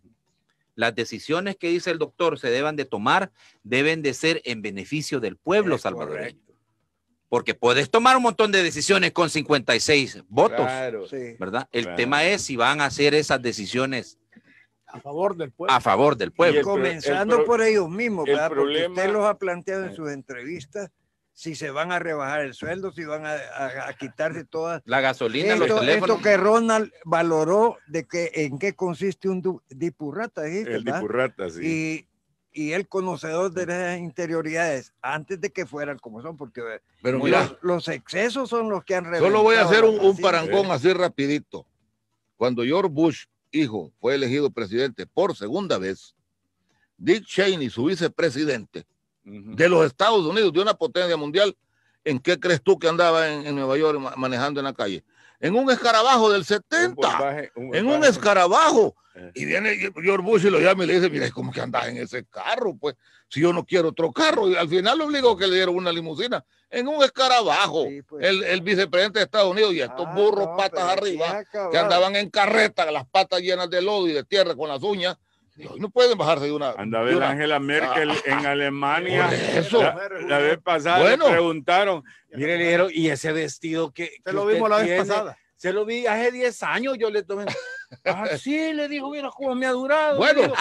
Las decisiones que dice el doctor se deban de tomar, deben de ser en beneficio del pueblo Es salvadoreño. Porque puedes tomar un montón de decisiones con 56 votos, Claro. Sí. ¿verdad? El Claro. tema es si van a hacer esas decisiones A favor del pueblo. a favor del Y pueblo. el Comenzando por ellos mismos, el ¿verdad? Porque problema- usted los ha planteado en sus entrevistas, si se van a rebajar el sueldo, si van a quitarse todas. La gasolina, los Esto teléfonos. que Ronald valoró de que en qué consiste un dipurrata, dijiste, El ¿verdad? dipurrata, sí. Y el conocedor de las interioridades, antes de que fueran como son, porque Pero mira, los excesos son los que han solo voy a hacer reventado un la nación. parangón así rapidito. Cuando George Bush, hijo, fue elegido presidente por segunda vez, Dick Cheney, su vicepresidente Ujú. de los Estados Unidos, de una potencia mundial, ¿en qué crees tú que andaba en Nueva York manejando en la calle? En un escarabajo del 70, en un escarabajo. Y viene George Bush y lo llama y le dice, mira, ¿cómo que andas en ese carro? Pues, si yo no quiero otro carro. Y al final lo obligó a que le dieron una limusina en un escarabajo. Sí, pues. El vicepresidente de Estados Unidos y estos burros no, patas pero aquí arriba, ha acabado. que andaban en carreta, las patas llenas de lodo y de tierra con las uñas. Y no pueden bajarse de una... Anda a de ver una- Angela Merkel en Alemania. Por eso. La vez pasada Bueno. le preguntaron, mire, le dijeron, ¿y ese vestido que Se lo usted vimos la vez tiene? pasada. Se lo vi hace 10 años, yo le tomé. Ah, sí, le dijo, mira cómo me ha durado. Bueno. Le dijo.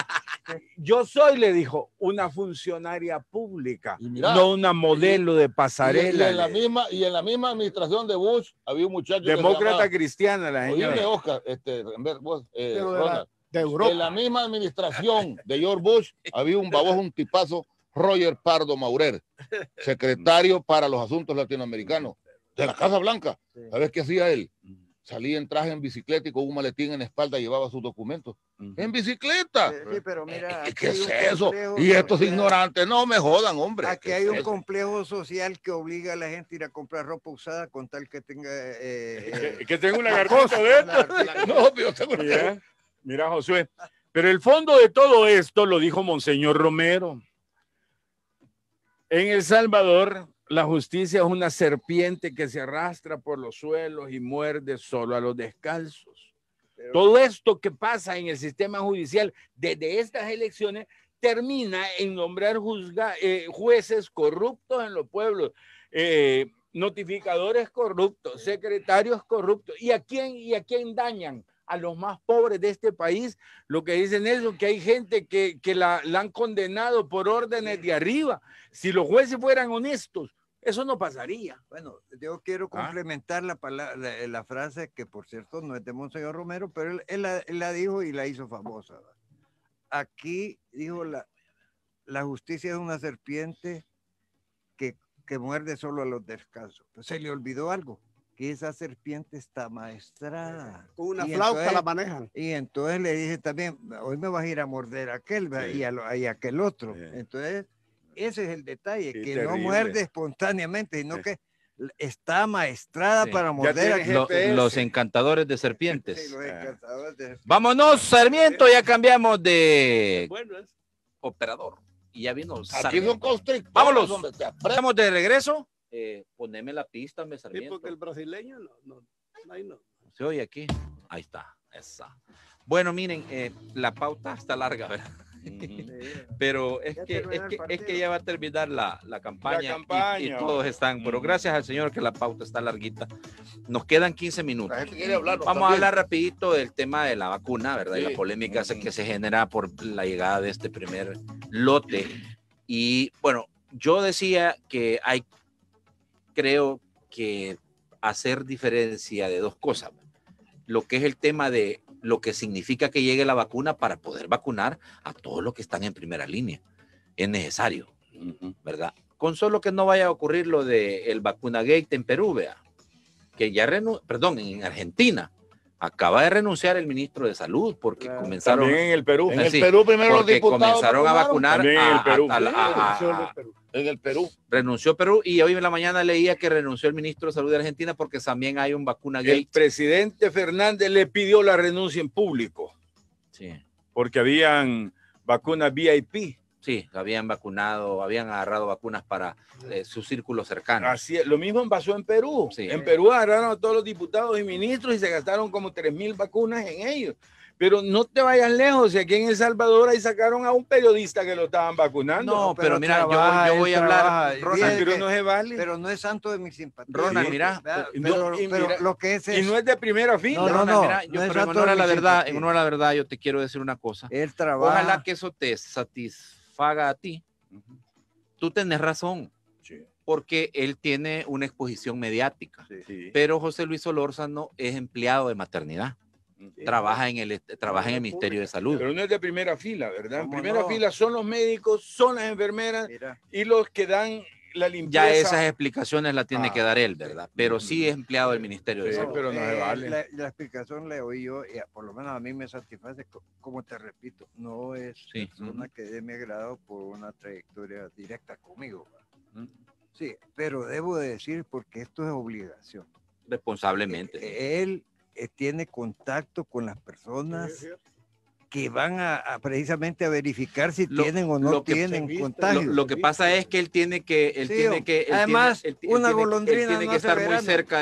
Yo soy, le dijo, una funcionaria pública, Y mira, no una modelo de Y pasarela. en la misma administración de Bush había un muchacho que se Demócrata llamaba- cristiana, la Oíme, señora. Oscar, vos, Pero de Ronald, de Europa. en la misma administración de George Bush había un baboso, un tipazo, Roger Pardo Maurer, secretario para los asuntos latinoamericanos de la Casa Blanca. Sí. ¿Sabes qué hacía él? Salía en traje en bicicleta y con un maletín en la espalda llevaba sus documentos. En bicicleta. Sí, pero mira, aquí ¿Qué hay es un eso? complejo Y estos social. ignorantes, no me jodan, hombre. Aquí ¿Qué hay es un eso? complejo social que obliga a la gente a ir a comprar ropa usada con tal que tenga... Que tengo una garganta de esto. No, pero tengo una- Mira, mira, Josué. Pero el fondo de todo esto lo dijo Monseñor Romero. En El Salvador, la justicia es una serpiente que se arrastra por los suelos y muerde solo a los descalzos. Todo esto que pasa en el sistema judicial desde estas elecciones termina en nombrar jueces corruptos en los pueblos, notificadores corruptos, secretarios corruptos. ¿Y a quién dañan? A los más pobres de este país. Lo que dicen es que hay gente que la han condenado por órdenes de arriba. Si los jueces fueran honestos, eso no pasaría. Bueno, yo quiero complementar la frase que, por cierto, no es de Monseñor Romero, pero él la dijo y la hizo famosa. Aquí dijo, la justicia es una serpiente que muerde solo a los descalzos. Pues se le olvidó algo, que esa serpiente está maestrada. Con una flauta la manejan. Y entonces le dije también, hoy me vas a ir a morder a aquel y a aquel otro. Entonces, ese es el detalle, que terrible. No muerde espontáneamente, sino que está maestrada para morder a los encantadores de serpientes. Sí, los encantadores de serpientes. Vámonos, Sarmiento, ya cambiamos de operador. Y ya vino Sarmiento. Vámonos. Estamos de regreso. Poneme la pista, me Sarmiento. Sí, porque el brasileño ahí no. ¿Se oye aquí? Ahí está, esa. Bueno, miren, la pauta está larga, ¿verdad? Pero es que ya va a terminar la campaña, y todos están, pero gracias al Señor que la pauta está larguita. Nos quedan 15 minutos. La gente quiere hablar. Vamos a hablar rapidito del tema de la vacuna, ¿verdad? Sí. Y la polémica que se genera por la llegada de este primer lote. Y bueno, yo decía que creo que hacer diferencia de dos cosas. Lo que es el tema de lo que significa que llegue la vacuna para poder vacunar a todos los que están en primera línea. Es necesario, ¿verdad? Con solo que no vaya a ocurrir lo del vacunagate en Perú, vea, que ya en Argentina. Acaba de renunciar el ministro de Salud porque comenzaron... También en el Perú. En el Perú primero los diputados comenzaron a vacunar en el Perú. En el Perú. Renunció Perú y hoy en la mañana leía que renunció el ministro de Salud de Argentina porque también hay un vacunagate. El presidente Fernández le pidió la renuncia en público. Sí. Porque habían vacunas VIP. Sí, habían agarrado vacunas para su círculo cercano. Así es, lo mismo pasó en Perú. Sí. En Perú agarraron a todos los diputados y ministros y se gastaron como 3,000 vacunas en ellos. Pero no te vayas lejos, y aquí en El Salvador ahí sacaron a un periodista que lo estaban vacunando. No, pero mira, yo voy a hablar, Ronald, pero no se vale. Pero no es santo de mi simpatía. Ronald, mira. Pero lo que es... Y no es de primera fila. No, mira, pero en honor a la verdad, yo te quiero decir una cosa. Él trabaja. Ojalá que eso te satisfaga a ti. Tú tenés razón. Sí. Porque él tiene una exposición mediática. Sí. Pero José Luis Solórzano es empleado de maternidad. Trabaja en el Ministerio de Salud. Pero no es de primera fila, ¿verdad? En primera fila son los médicos, son las enfermeras y los que dan la limpieza. Ya esas explicaciones las tiene que dar él, ¿verdad? Pero sí es empleado del Ministerio de Salud. Pero no se vale. La explicación le oí yo, y por lo menos a mí me satisface, como te repito, no es persona que dé mi agrado por una trayectoria directa conmigo. Sí, pero debo de decir, porque esto es obligación. Responsablemente. Él tiene contacto con las personas que van a precisamente a verificar si tienen o no tienen contagio. Lo que pasa es que él tiene que además una golondrina tiene que estar muy cerca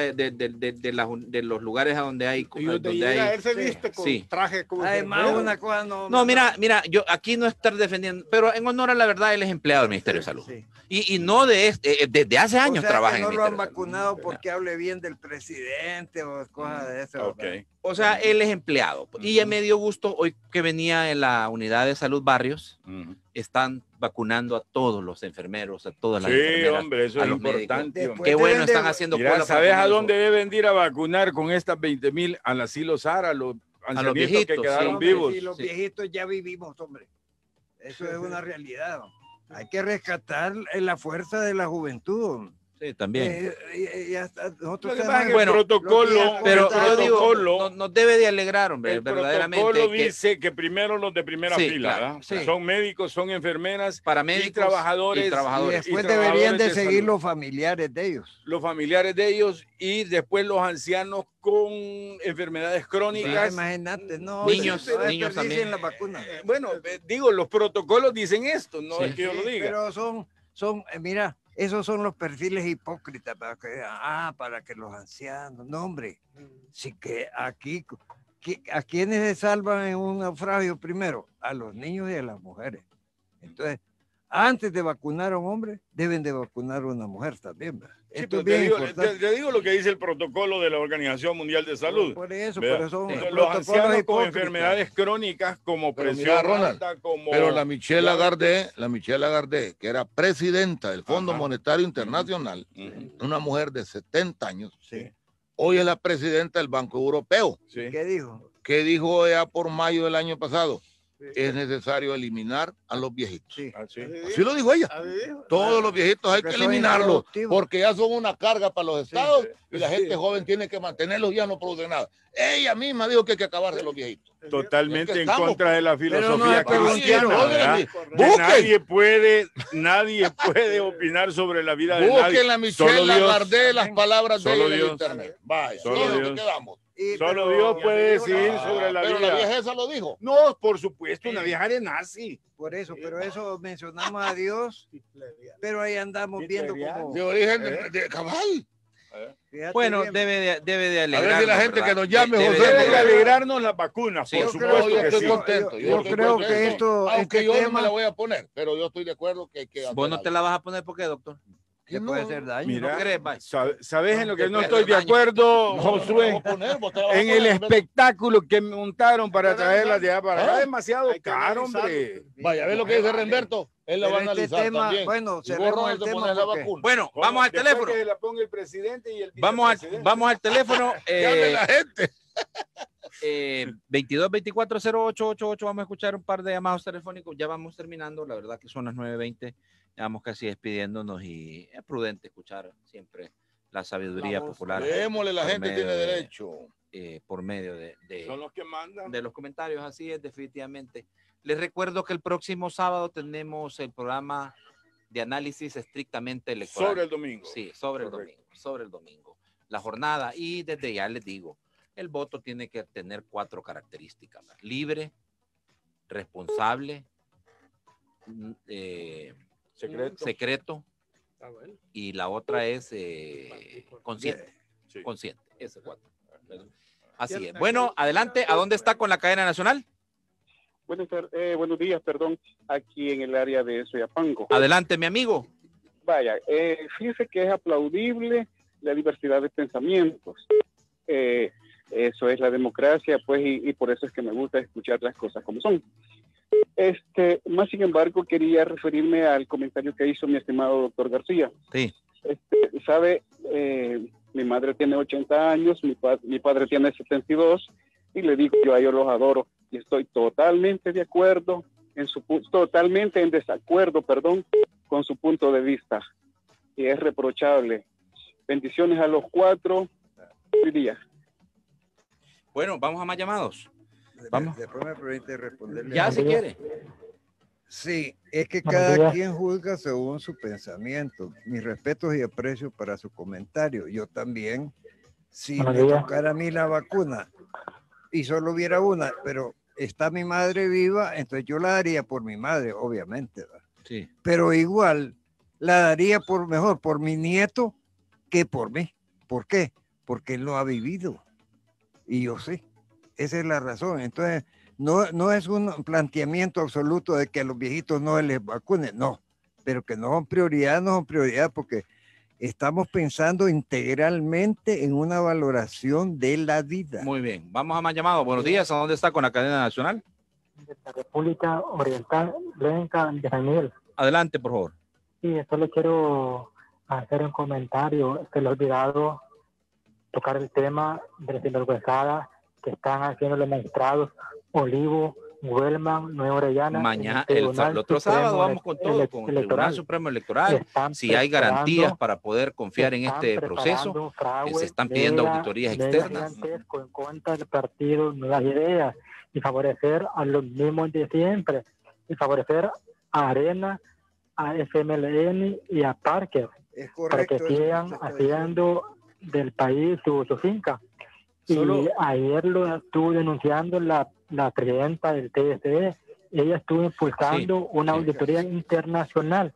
de los lugares a donde hay. Él se viste con traje como además una cosa no, mira, yo aquí no estar defendiendo, pero en honor a la verdad él es empleado del Ministerio de Salud. Sí. Y no desde hace años trabaja en el Ministerio. No lo han de Salud. vacunado porque hable bien del presidente o cosas de eso. Okay. O sea, él es empleado. Y ya me dio gusto hoy que venía en la unidad de salud Barrios, están vacunando a todos los enfermeros, a todas las enfermeras. Sí, hombre, eso es importante. Qué bueno están haciendo. Mira, ¿sabes a dónde deben ir a vacunar con estas 20,000? Al asilo Sara, a los ancianitos que quedaron vivos. Y los viejitos ya vivimos, hombre. Eso es una realidad. Hay que rescatar la fuerza de la juventud. Sí, también. El protocolo, pero yo digo, nos debe de alegrar, hombre, verdaderamente. El protocolo dice que primero los de primera fila, claro, son médicos, son enfermeras, paramédicos y trabajadores. Y después deberían de seguir los familiares de ellos. Los familiares de ellos y después los ancianos con enfermedades crónicas. Sí, imagínate, no. Niños también. La vacuna. Bueno, digo, los protocolos dicen esto, no es que yo lo diga. Pero son mira, esos son los perfiles hipócritas para que los ancianos, no hombre, sí que aquí, ¿a quiénes se salvan en un naufragio primero? A los niños y a las mujeres. Entonces, antes de vacunar a un hombre, deben de vacunar a una mujer también, ¿verdad? Sí, Esto es pero bien importante. te digo lo que dice el protocolo de la Organización Mundial de Salud. Por eso, ¿verdad? pero son Los protocolos ancianos con hipócritas. enfermedades crónicas como Pero presión mira, Ronald, alta, como... Pero la Michelle Lagarde, que era presidenta del Fondo Ajá. Monetario Internacional, Ujú. una mujer de 70 años, Sí. hoy es la presidenta del Banco Europeo. Sí. ¿Qué dijo? ¿Qué dijo ya por mayo del año pasado? Sí. Es necesario eliminar a los viejitos. Sí. Ah, sí. Así lo dijo ella. Todos los viejitos hay que Porque son eliminarlos improductivos. porque ya son una carga para los estados y la Sí. gente joven tiene que mantenerlos y ya no produce nada. Ella misma dijo que hay que acabar de los viejitos. Totalmente Es que en estamos, contra de la Pero no filosofía es que cristiana, busquen, ¿verdad? busquen. Que nadie puede opinar sobre la vida de nadie. Busquen la Michelle Solo Dios. Lagarde las palabras de Solo ella en el Dios. internet. Vaya, Solo solo Dios. que quedamos. Solo Dios puede decir sobre la pero vida. la vieja esa lo dijo. No, por supuesto, una vieja de nazi. Por eso, pero eso mencionamos a Dios, pero ahí andamos viendo cómo... De origen de cabal. Fíjate Bueno, bien, debe de A alegrarnos. ver si la gente ¿verdad? que nos llame, Debe José, de Debe de alegrarnos. alegrarnos las vacunas, Sí, por yo supuesto yo que estoy sí. contento. yo estoy creo contento. que esto, aunque este yo no tema me la voy a poner, pero yo estoy de acuerdo que hay que hacer Vos no te algo. la vas a poner, ¿por qué, doctor? le puede hacer daño. Mira, ¿No crees, Bay? ¿sabes en lo que no Te estoy de hace daño. acuerdo, No, no, Josué? no la voy a poner, vos te la vas a En el poner, espectáculo que montaron para Hay que traerla de allá para acá. ¿Ah? Es demasiado Hay que caro, analizarlo. hombre. Vaya, a ver lo que dice Renberto. Él la Pero va a este analizar tema, también. bueno, Y vos, cerremos Ronald, el te tema pones la porque- vacuna. Bueno, ¿Cómo? vamos al Después teléfono. que la ponga el presidente y el Vamos vicepresidente. al teléfono. Que hable la gente. 22 24 0888. Vamos a escuchar un par de llamados telefónicos. Ya vamos terminando. La verdad que son las 9:20. Ya vamos casi despidiéndonos y es prudente escuchar siempre la sabiduría popular. Démosle, la por gente medio tiene de- derecho. por medio Son los que mandan. de los comentarios. Así es, definitivamente. Les recuerdo que el próximo sábado tenemos el programa de análisis estrictamente electoral. Sobre el domingo. Sí, sobre Correcto. el domingo. Sobre el domingo. La jornada. Y desde ya les digo, el voto tiene que tener 4 características: libre, responsable, secreto, Está bueno. y la otra es consciente. Sí. Consciente, ese 4. Así es. Bueno, adelante. ¿A dónde está con la cadena nacional? Buenos días, perdón, aquí en el área de Soyapango. Adelante, mi amigo. Vaya, fíjese que es aplaudible la diversidad de pensamientos. Eso es la democracia, pues, y por eso es que me gusta escuchar las cosas como son. Más sin embargo, quería referirme al comentario que hizo mi estimado doctor García. Sí. Sabe, mi madre tiene 80 años, mi padre tiene 72, y le digo yo a ellos los adoro, y estoy totalmente de acuerdo, totalmente en desacuerdo, perdón, con su punto de vista, y es reprochable. Bendiciones a los 4, feliz día. Bueno, vamos a más llamados. Vamos. Después me permite responderle. Ya, si quiere. Sí, es que cada quien juzga según su pensamiento. Mis respetos y aprecios para su comentario. Yo también, si me tocara a mí la vacuna y solo hubiera una, pero está mi madre viva, entonces yo la daría por mi madre, obviamente, ¿verdad? Sí. Pero igual la daría por mi nieto que por mí. ¿Por qué? Porque él no ha vivido y yo sí. Esa es la razón. Entonces, no es un planteamiento absoluto de que a los viejitos no les vacunen, no, pero que no son prioridad porque estamos pensando integralmente en una valoración de la vida. Muy bien. Vamos a más llamados. Buenos días. ¿A dónde está con la cadena nacional? De la República Oriental Lenca de San Miguel. Adelante, por favor. Sí, solo quiero hacer un comentario. Se le ha olvidado tocar el tema de la sinvergüenzada que están haciendo los magistrados Olivo, Huelman, Nueva Orellana. Mañana, el otro sábado vamos con todo, con el Tribunal Supremo Electoral. Si hay garantías para poder confiar en este proceso, se están pidiendo auditorías externas. En contra del partido Nuevas Ideas y favorecer a los mismos de siempre y favorecer a Arena, a FMLN y a Parker para que sigan haciendo del país su finca. Y ayer lo estuvo denunciando la presidenta del TSE. Ella estuvo impulsando una auditoría internacional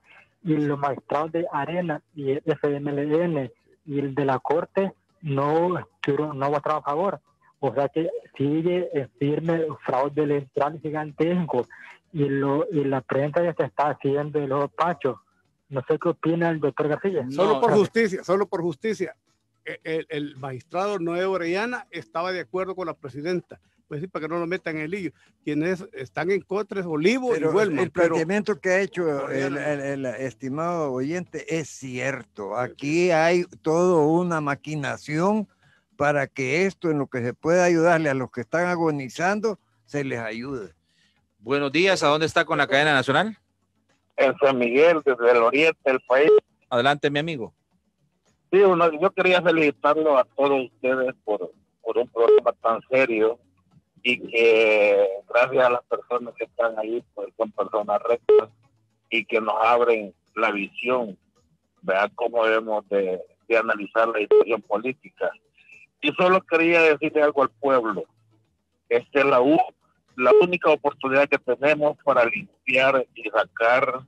y los magistrados de Arena y el FMLN y el de la Corte no votaron a favor. O sea que sigue en firme el fraude electoral gigantesco y la prensa ya se está haciendo de los pachos. No sé qué opina el doctor García. Solo por justicia. El magistrado Noé Orellana estaba de acuerdo con la presidenta. Pues sí, para que no lo metan en el lío. Quienes están en contra es Olivo y Huelma. El planteamiento que ha hecho el estimado oyente es cierto. Aquí hay toda una maquinación para que esto, en lo que se pueda ayudarle a los que están agonizando, se les ayude. Buenos días, ¿a dónde está con la cadena nacional? En San Miguel, desde el oriente del país. Adelante, mi amigo. Sí, yo quería felicitarlo a todos ustedes por un programa tan serio y que gracias a las personas que están ahí, pues son personas rectas y que nos abren la visión, vean cómo debemos de analizar la situación política. Y solo quería decirle algo al pueblo. Esta es la única oportunidad que tenemos para limpiar y sacar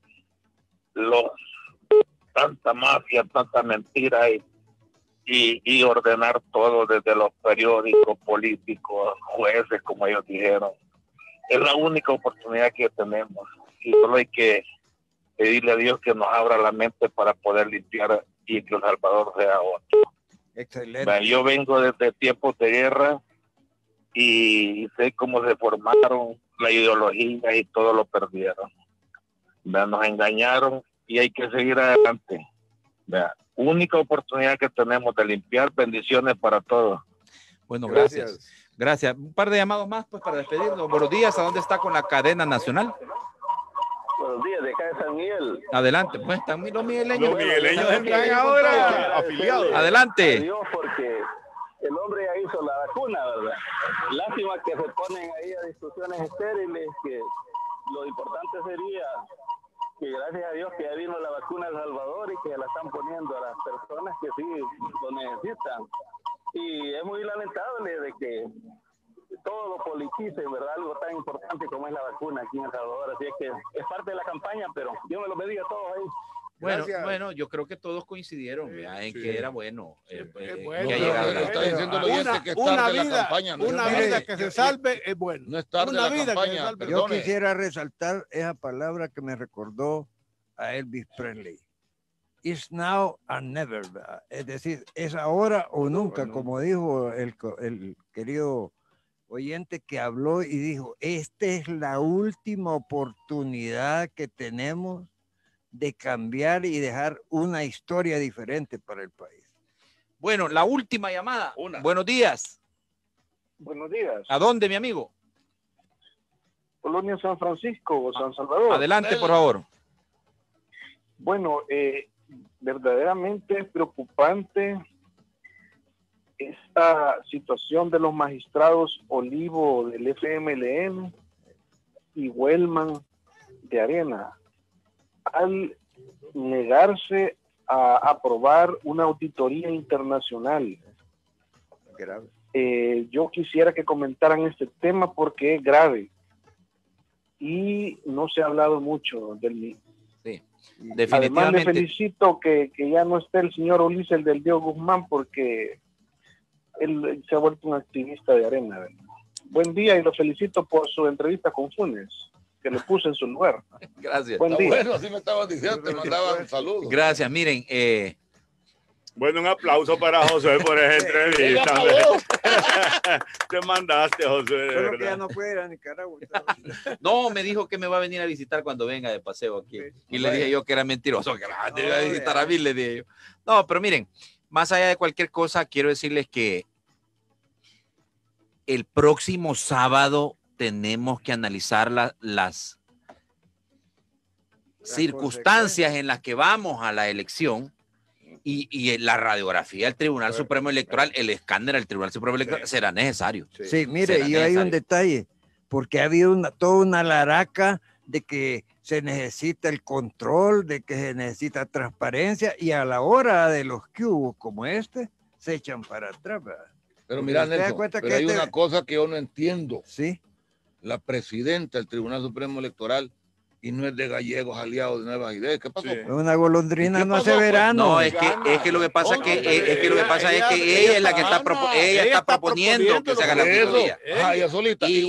tanta mafia, tanta mentira y ordenar todo desde los periódicos, políticos, jueces, como ellos dijeron. Es la única oportunidad que tenemos y solo hay que pedirle a Dios que nos abra la mente para poder limpiar y que El Salvador sea otro. Excelente. Yo vengo desde tiempos de guerra y sé cómo se formaron la ideología y todo lo perdieron. Nos engañaron y hay que seguir adelante. Única oportunidad que tenemos de limpiar. Bendiciones para todos. Bueno, gracias. Gracias. Un par de llamados más pues para despedirnos. Buenos días, ¿a dónde está con la cadena nacional? Buenos días, de acá de San Miguel. Adelante, pues están los migueleños. Los migueleños están ahora afiliados. Adelante. Dios, porque el hombre ya hizo la vacuna, ¿verdad? Lástima que se ponen ahí a discusiones estériles, que lo importante sería que gracias a Dios que ya vino la vacuna a El Salvador y que la están poniendo a las personas que sí lo necesitan. Y es muy lamentable de que todo lo politicen, ¿verdad? Algo tan importante como es la vacuna aquí en El Salvador. Así es que es parte de la campaña, pero Dios me lo bendiga a todos ahí. Bueno, yo creo que todos coincidieron en que era bueno. Bueno, que ha llegado está diciendo el oyente que es tarde la campaña. Una vida que se salve es bueno. No es tarde la campaña. Yo quisiera resaltar esa palabra que me recordó a Elvis Presley. It's now and never. Es decir, es ahora o nunca, como dijo el querido oyente que habló y dijo, esta es la última oportunidad que tenemos de cambiar y dejar una historia diferente para el país. Bueno, la última llamada. Buenos días. Buenos días. ¿A dónde, mi amigo? Colonia San Francisco o San Salvador. Adelante, por favor. Bueno, verdaderamente es preocupante esta situación de los magistrados Olivo del FMLN y Huelman de Arena al negarse a aprobar una auditoría internacional. Grave. Yo quisiera que comentaran este tema porque es grave y no se ha hablado mucho del mismo. Sí, definitivamente. Además, le felicito que ya no esté el señor Ulises, el del Diego Guzmán, porque él se ha vuelto un activista de Arena, ¿verdad? Buen día y lo felicito por su entrevista con Funes, que le puse en su lugar. Gracias. Buen día. Bueno, así me estaban diciendo, te mandaban saludos. Gracias, miren. Bueno, un aplauso para José por esa entrevista. Te mandaste, José. Solo que ya no puede ir a Nicaragua. No, me dijo que me va a venir a visitar cuando venga de paseo aquí. Y le dije yo que era mentiroso, que me iba a visitar a mí, le dije yo. No, pero miren, más allá de cualquier cosa, quiero decirles que el próximo sábado tenemos que analizar las circunstancias en las que vamos a la elección y la radiografía del Tribunal Supremo Electoral, el escáner del Tribunal Supremo Electoral será necesario. Sí, mire, y hay un detalle, porque ha habido toda una laraca de que se necesita el control, de que se necesita transparencia, y a la hora de los que hubo como este, se echan para atrás, ¿verdad? Pero mira, Nelson, pero hay una cosa que yo no entiendo. Sí. La presidenta del Tribunal Supremo Electoral y no es de gallegos aliados de Nuevas Ideas. ¿Qué pasó? Sí. Una golondrina no hace verano. No, es que lo que pasa es que ella es la que está proponiendo que se haga la auditoría. Ella solita. Y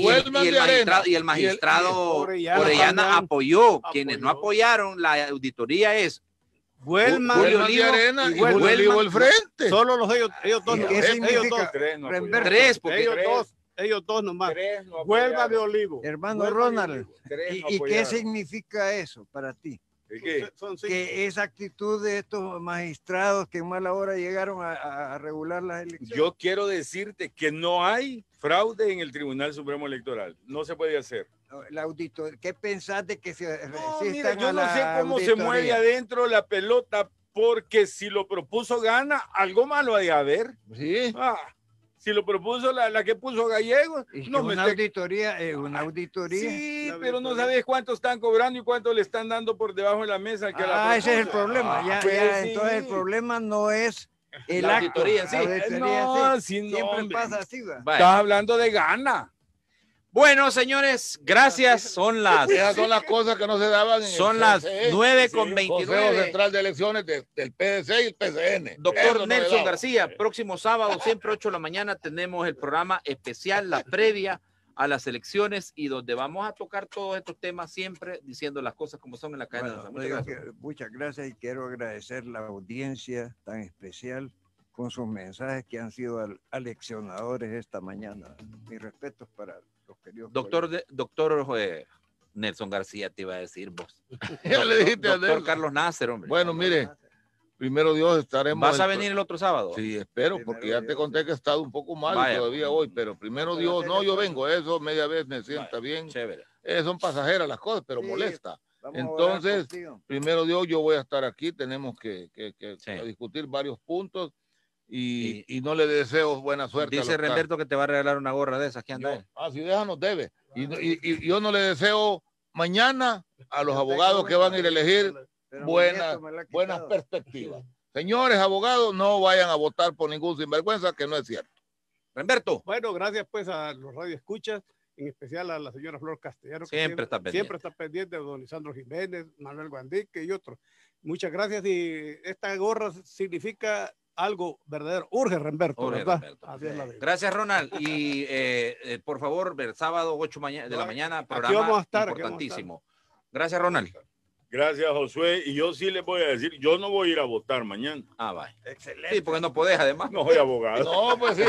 el magistrado Orellana apoyó. Quienes no apoyaron la auditoría es Huelman Julio de Olivo Arena y Huelman. Julio Olivo al frente. Solo ellos dos. ¿Qué significa? Tres, porque Ellos dos nomás. No Huelva de Olivo. Hermano Huelva de Ronald, Olivo. ¿y qué significa eso para ti? Son cinco. Que esa actitud de estos magistrados que en mala hora llegaron a regular las elecciones. Yo quiero decirte que no hay fraude en el Tribunal Supremo Electoral. No se puede hacer. La auditoría, ¿qué pensás de que se No, mira, resistan yo a no la sé cómo se auditoría? mueve adentro la pelota, porque si lo propuso Gana, algo malo hay de haber. Sí. Si lo propuso la que puso Gallegos, Es no que me una esté- auditoría es una auditoría. Sí, pero no sabes cuánto están cobrando y cuánto le están dando por debajo de la mesa. Que la Ese es el propuso. problema. Ya, Pues ya, sí. entonces el problema no es el La acto. auditoría en sí. La auditoría No, en sí. sí, no, Siempre hombre. pasa así, ¿va? Vaya. Estás hablando de Gana. Bueno, señores, gracias. Son las Esas son las cosas que no se daban en son el las PCE, 9:29. Consejo Central de Elecciones del PDC y el PCN. Eso Doctor no se Nelson daba. García, próximo sábado, siempre 8 de la mañana, tenemos el programa especial, la previa a las elecciones, y donde vamos a tocar todos estos temas, siempre diciendo las cosas como son en la cadena. Bueno, Muchas gracias. muchas gracias y quiero agradecer la audiencia tan especial con sus mensajes que han sido aleccionadores esta mañana. Mis respetos para los queridos Doctor Nelson García, te iba a decir vos. Ya le dijiste a Doctor Nelson. Carlos Nasser, hombre. Bueno, mire, primero Dios estaremos. ¿Vas a venir el otro sábado? Sí, espero, porque ya te conté que he estado un poco mal Vaya. todavía hoy, pero primero Dios, no, yo vengo, eso media vez me sienta bien. Chévere. Son pasajeras las cosas, pero Sí, molesta. Vamos a orar Entonces, contigo. primero Dios, yo voy a estar aquí, tenemos que Sí. discutir varios puntos y no le deseo buena suerte. a Dice los Renberto que te va a regalar una gorra de esas que anda Yo- ahí. si déjanos debe. Y yo no le deseo mañana a los abogados que van a ir a elegir Pero buenas, mi nieto me la ha buenas quitado. perspectivas. Señores abogados, no vayan a votar por ningún sinvergüenza, que no es cierto. Renberto, Bueno, gracias pues a los radioescuchas, en especial a la señora Flor Castellano, que Siempre está pendiente. siempre está pendiente, de don Lisandro Jiménez, Manuel Guandique y otros. Muchas gracias, y esta gorra significa algo verdadero. Urge, Renberto, Urge, ¿verdad? Renberto. Así es la vida. gracias Ronald. Y por favor, el sábado 8 de la mañana, Aquí programa vamos a estar, importantísimo. Gracias, Ronald. Gracias, Josué. Y yo sí les voy a decir, yo no voy a ir a votar mañana. Ah, vaya. Excelente. Sí, porque no podés, además. No soy abogado. No, pues sí.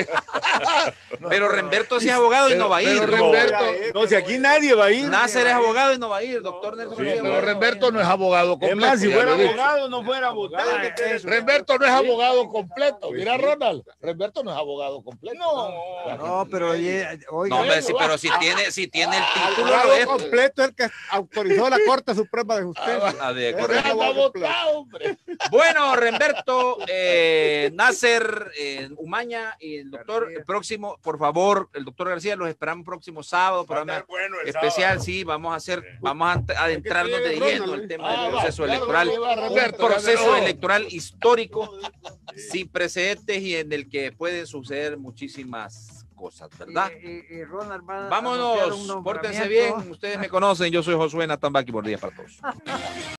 Pero Renberto sí es abogado y no va a ir. Pero No, Renberto- no, si aquí nadie va a ir. Nasser es abogado y no va a ir. Doctor Nelson Sí, García, Pero abogado. Renberto no es abogado Es completo. más, si ya fuera lo he dicho. abogado, no fuera a votar. Renberto no es abogado completo. Mira, Ronald, Renberto no es abogado completo. No, pero oiga, No, hombre, sí, pero si tiene el título, lo Abogado es. completo es el que autorizó la Corte Suprema de Justicia. Ah, de Ese acuerdo. es abogado Está completo. votado, hombre. Bueno, Renberto, Nasser, Umaña y el doctor, el próximo, por favor, el doctor García, los esperamos próximo sábado, programa Bueno, el especial, sábado. sí, vamos a adentrarnos de lleno al tema del proceso claro, electoral, lleva a un Renberto, proceso ganador. electoral histórico, sin precedentes y en el que pueden suceder muchísimas cosas, ¿verdad? y Ronald va a anunciar Vámonos, un pórtense nombramiento. bien, ustedes me conocen, yo soy Josué Natambaki, por día para todos.